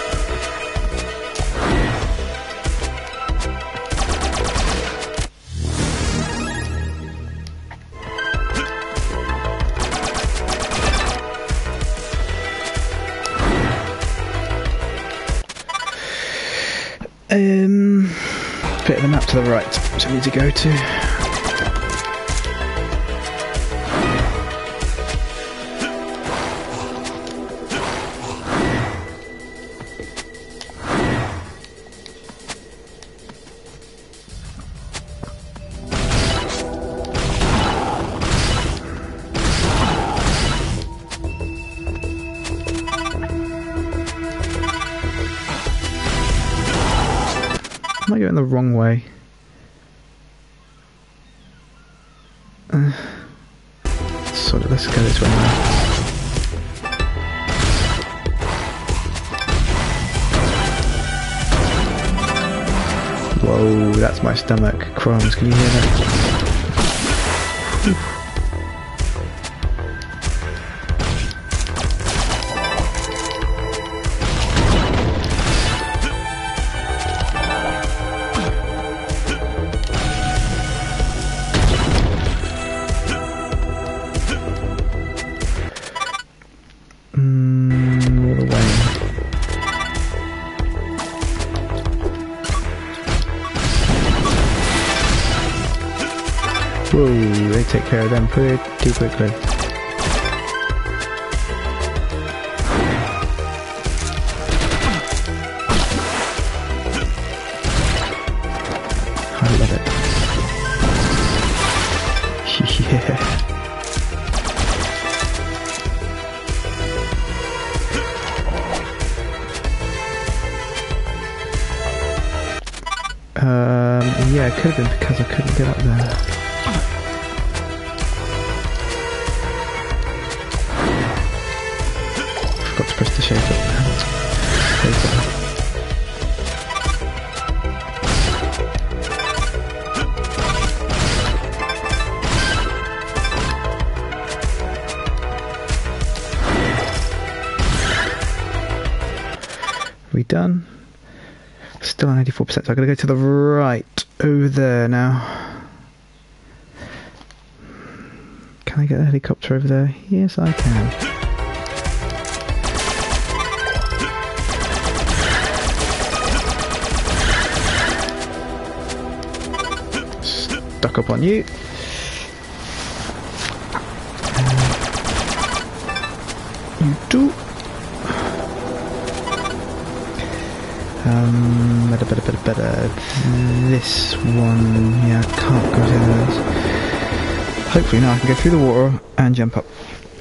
Um, bit of the map to the right, which I need to go to. Am I going the wrong way? Uh, sort of, let's go this way now. Whoa, that's my stomach. Crumbs, can you hear that? Whoa, they take care of them pretty quickly. I love it. Yeah. Um, yeah, it could have been because I couldn't get up there. Forgot to press the shape button. We done? Still on eighty-four percent, so I've got to go to the right over there now. Can I get a helicopter over there? Yes, I can. Stuck up on you. You too. Um, better, better, better, better. This one, yeah, I can't go through those. Hopefully now I can go through the water and jump up.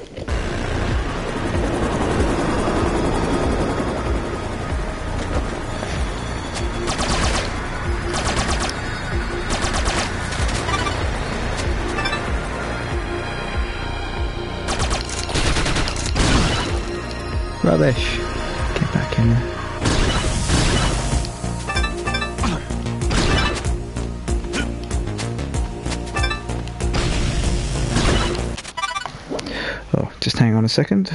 Rubbish. Get back in there. Oh, just hang on a second.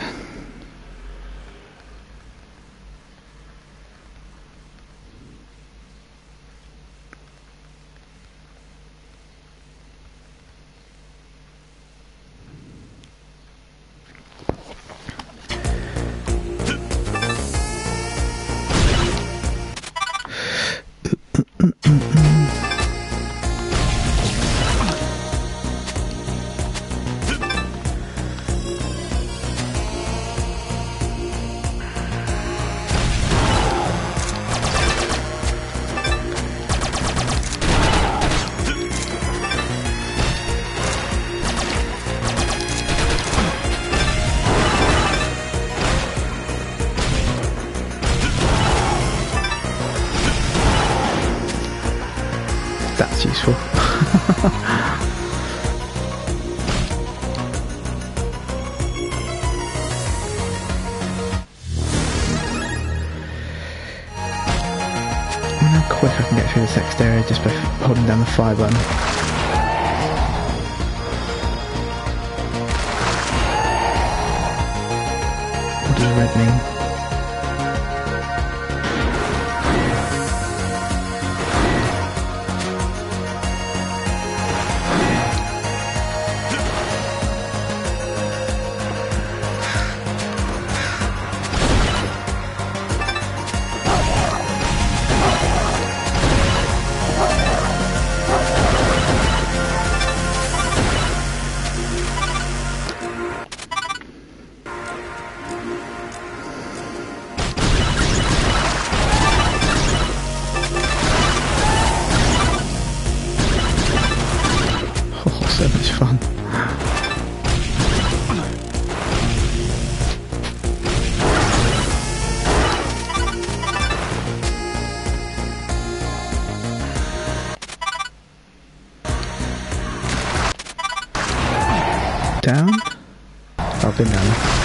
That's useful. I wonder how quick I can get through this next area just by holding down the fire button. What does red mean? So much fun. Down? I've been down.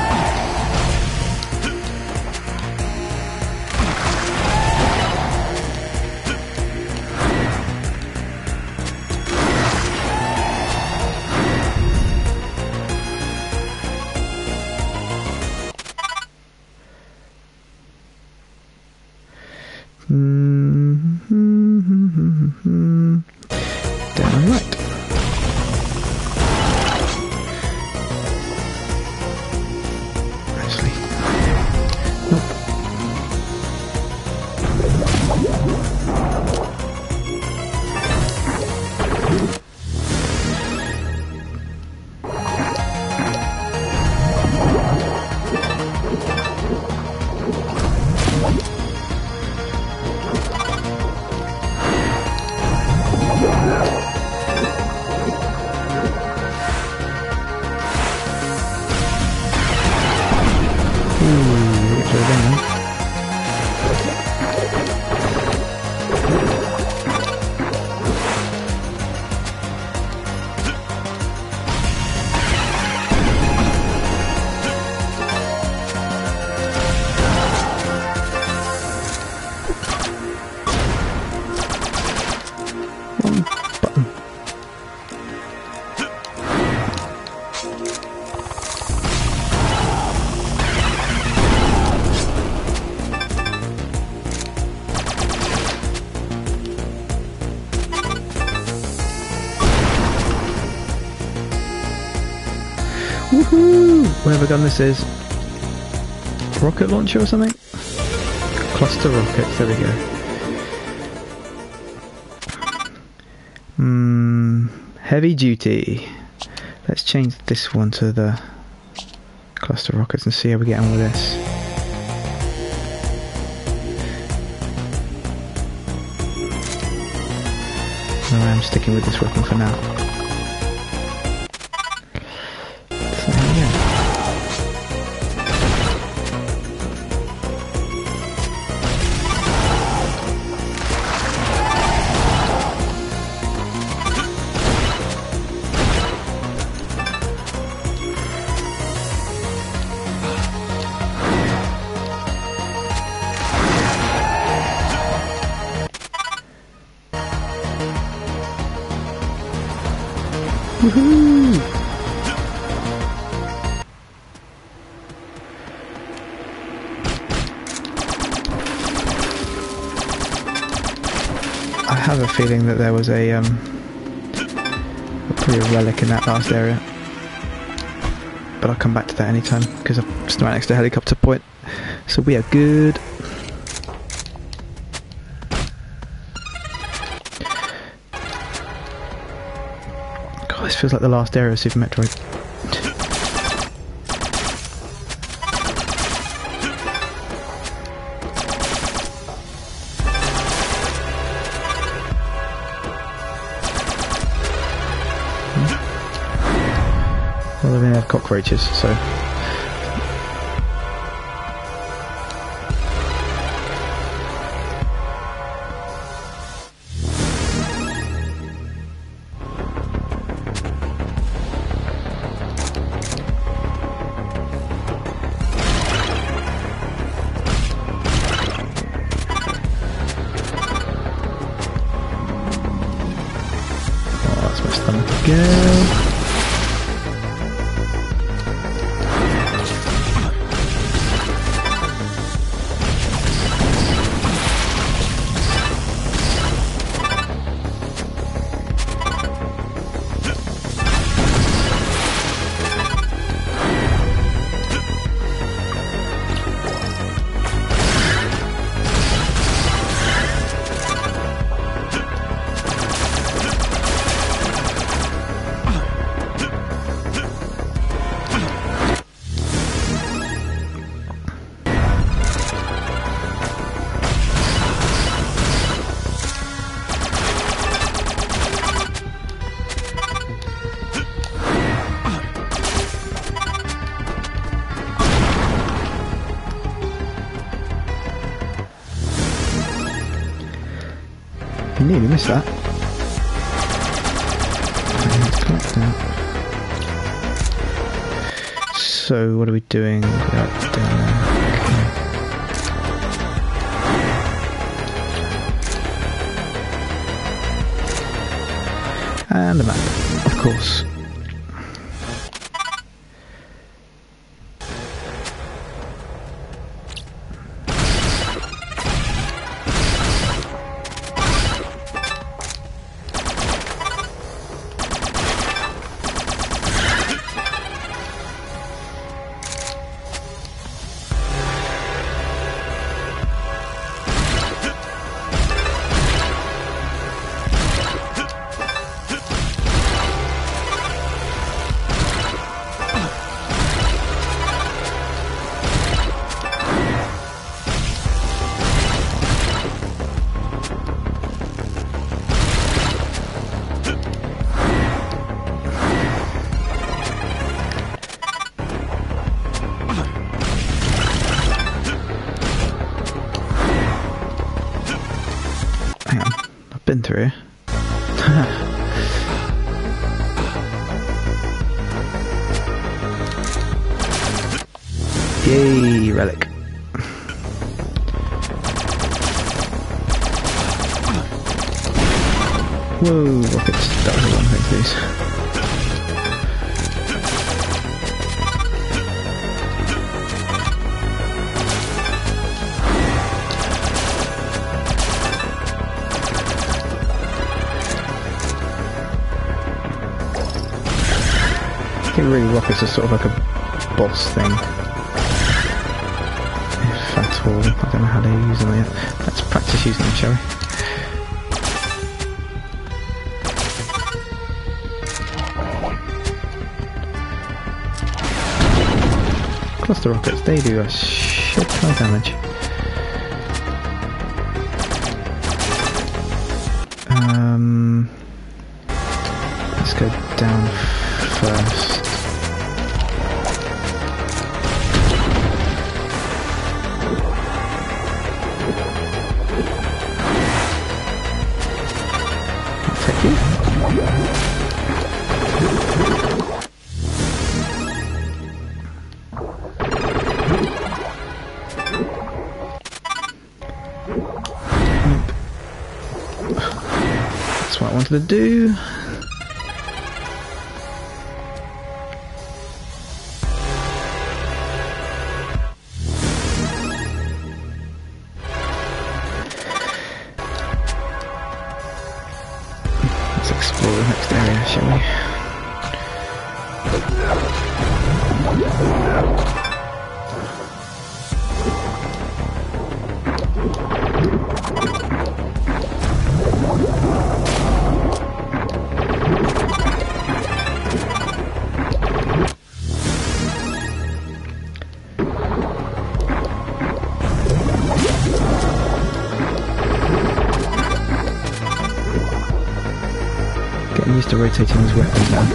Mm-hmm. Down right. Wrong button. Woohoo! Whatever gun this is. Rocket launcher or something? Cluster rockets, there we go. Hmm, heavy duty. Let's change this one to the cluster rockets and see how we get on with this. No, I'm sticking with this weapon for now. Woohoo! I have a feeling that there was a um probably a relic in that last area, but I'll come back to that anytime because I'm just right next to a helicopter point, so we are good. This feels like the last area of Super Metroid. Well, they have cockroaches, so... Again. You nearly missed that. So, what are we doing? Without doing that? Okay. And the map, of course. Been through. Yay, relic. Whoa, rockets. That was the wrong thing to use. I think really rockets are sort of like a boss thing. If at all. I don't know how they use them yet. Let's practice using them, shall we? Cluster rockets, they do a shit ton of damage. Um, let's go down first. I'll take you. That's what I wanted to do. Let's explore the next area, shall we? Getting used to rotating his weapons now.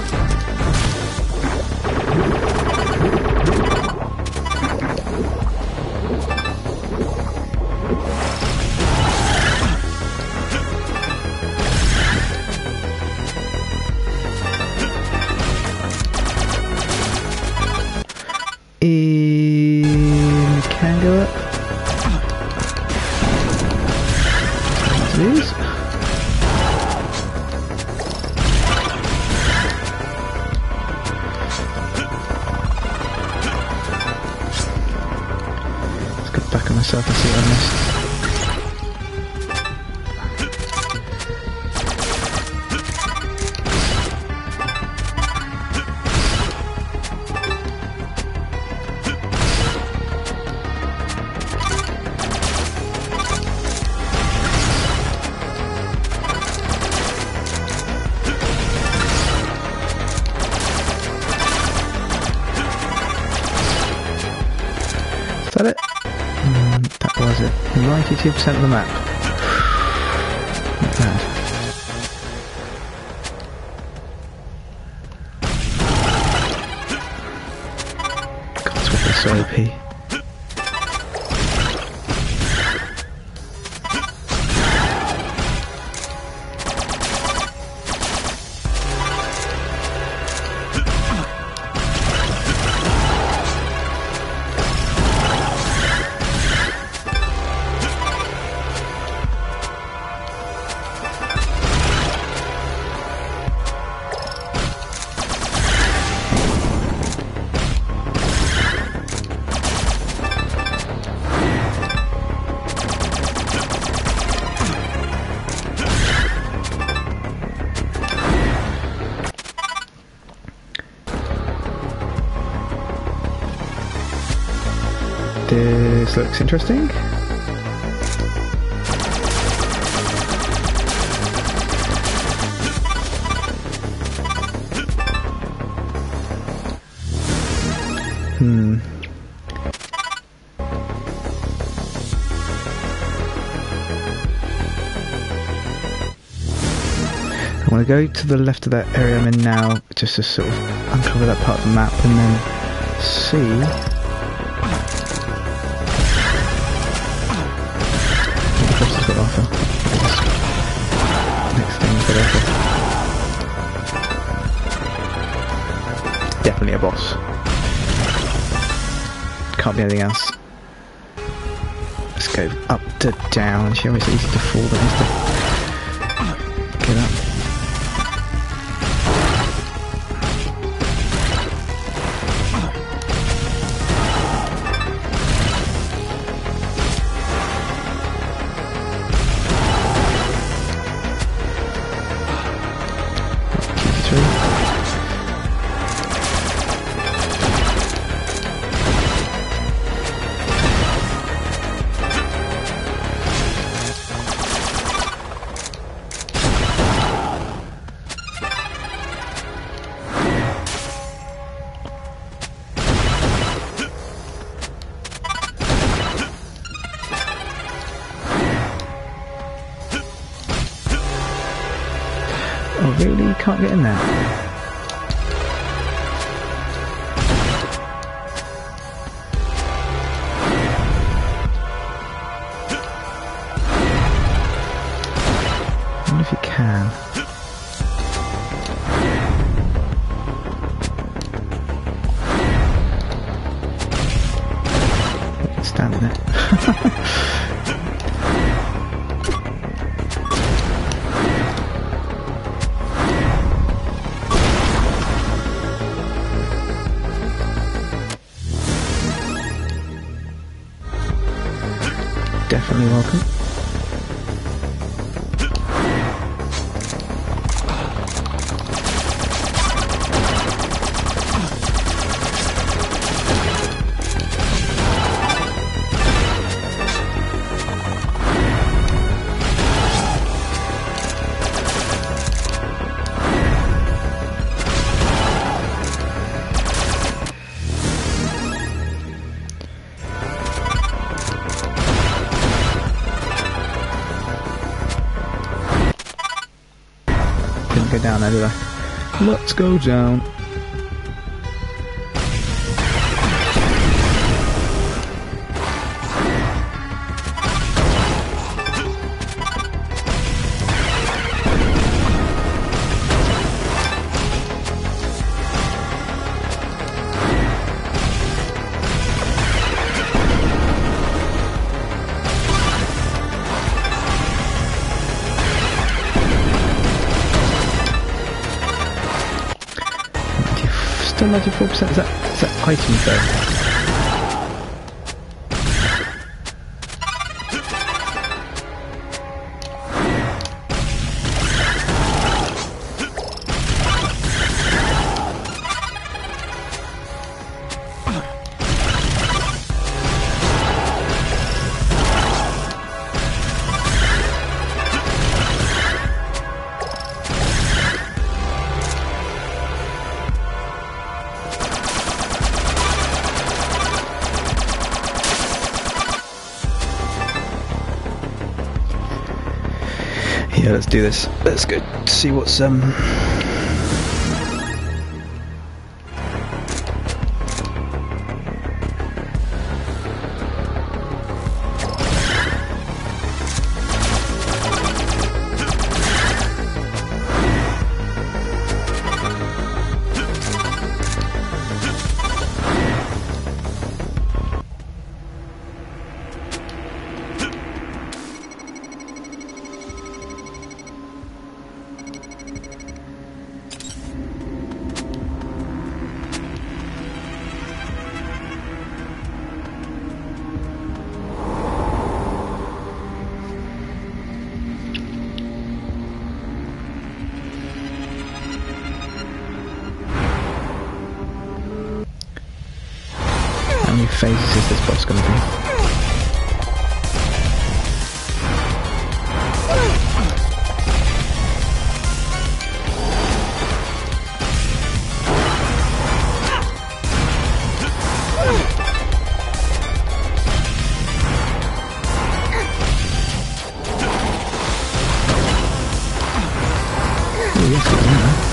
And can go up. These. Back on myself and see what I missed. Is that it? Mm, that was it. ninety-two percent of the map. Not bad. God, this weapon's so O P. This looks interesting. Hmm. I want to go to the left of that area I'm in now, just to sort of uncover that part of the map and then see. Offer. Next thing's got offer. Definitely a boss. Can't be anything else. Let's go up to down. She always easy to fall, but needs to get up. Oh really? You can't get in there? I wonder if you can. I can stand in it. Definitely welcome. Go down there, did I? Let's go down. Still ninety-four percent, is that, is that items though? Yeah, let's do this. Let's go see what's um how many phases is this boss going to be? Oh, yes, it's in there.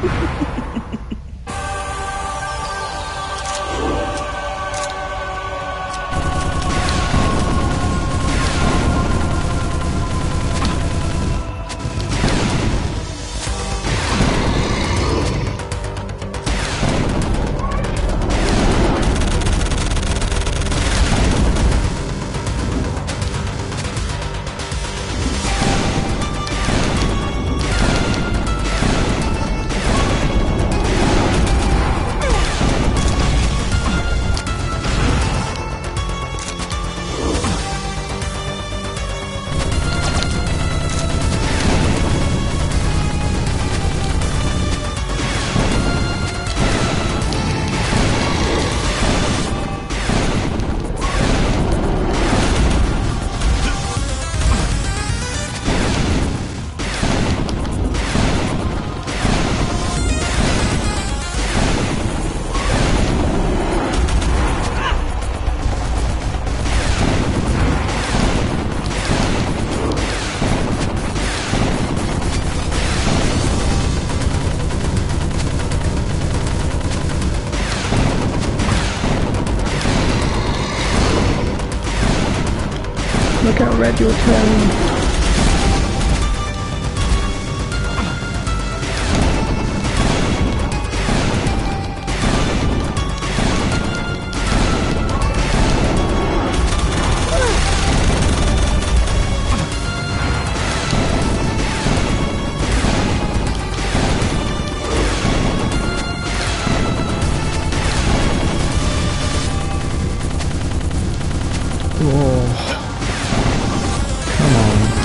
Look how red you're turning. Whoa. Come on.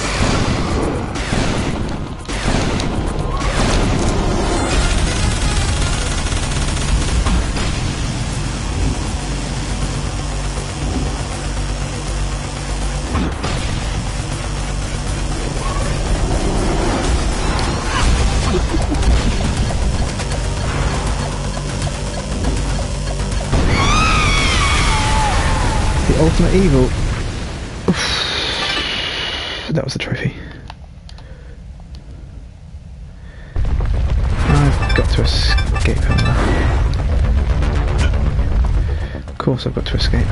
The ultimate evil. Oof. That was a trophy. I've got to escape from that. Of course I've got to escape.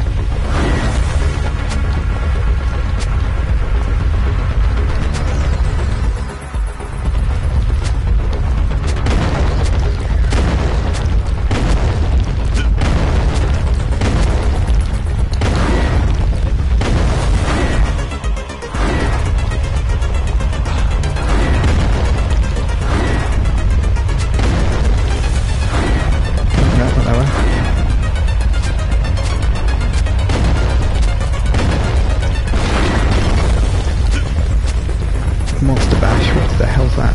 Monster bash, what the hell's that?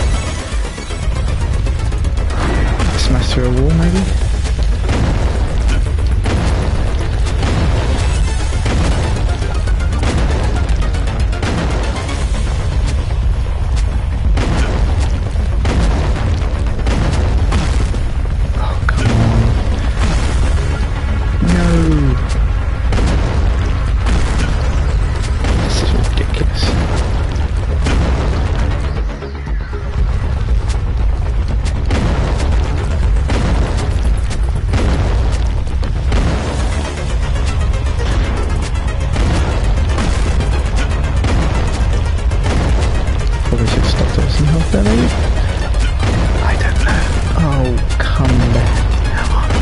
Smash through a wall, maybe? Oh, come on. No! This is ridiculous. Probably should have stopped at some health there, maybe? I don't know. Oh, come there. Come on.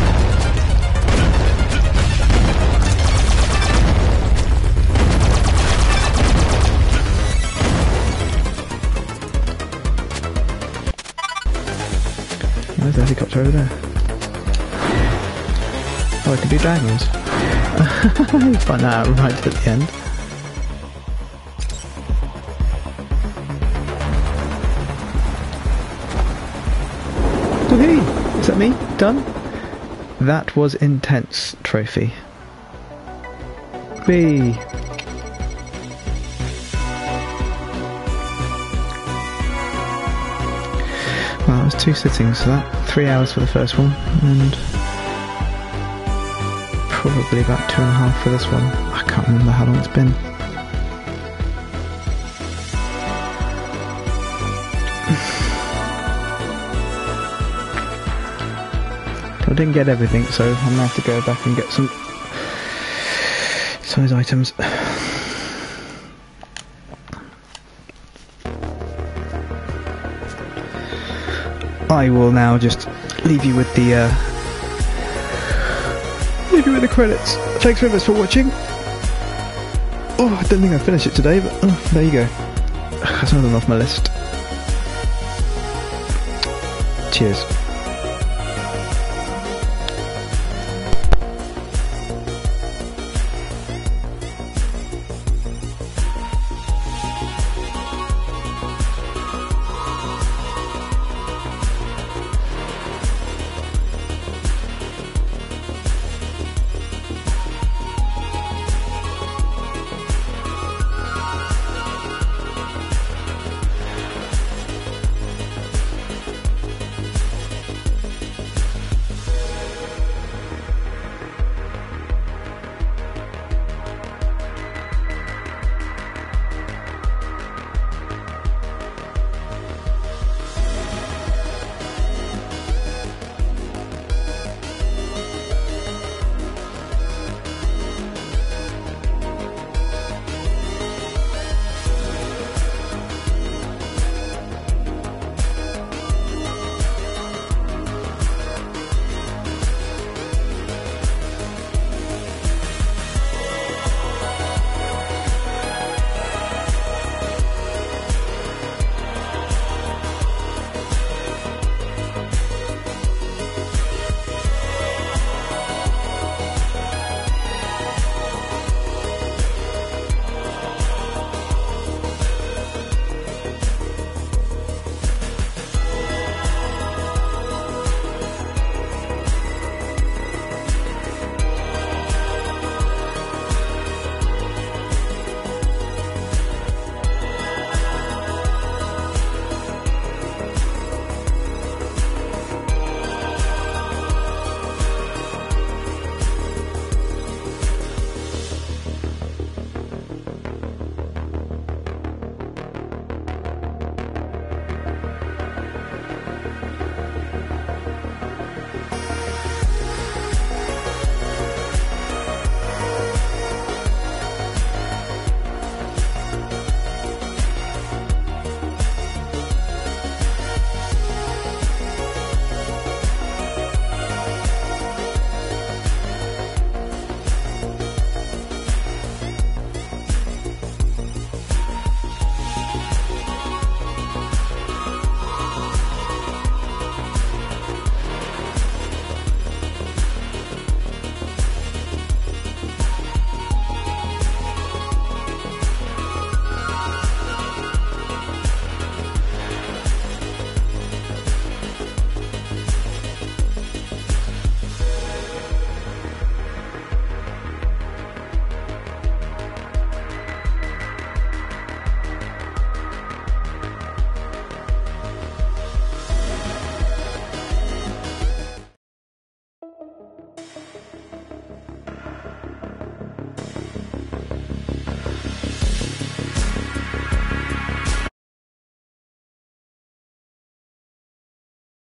Where's the helicopter over there? Oh, I can do diagonals. Find that out right at the end. Woohoo! Is that me? Done? That was intense, trophy. B. Well, it was two sittings for that. Three hours for the first one, and probably about two and a half for this one. I can't remember how long it's been. I didn't get everything, so I'm gonna have to go back and get some some of those items. I will now just leave you with the uh, leave you with the credits. Thanks very much for watching. Oh, I don't think I finished it today, but oh, there you go. That's another one off my list. Cheers.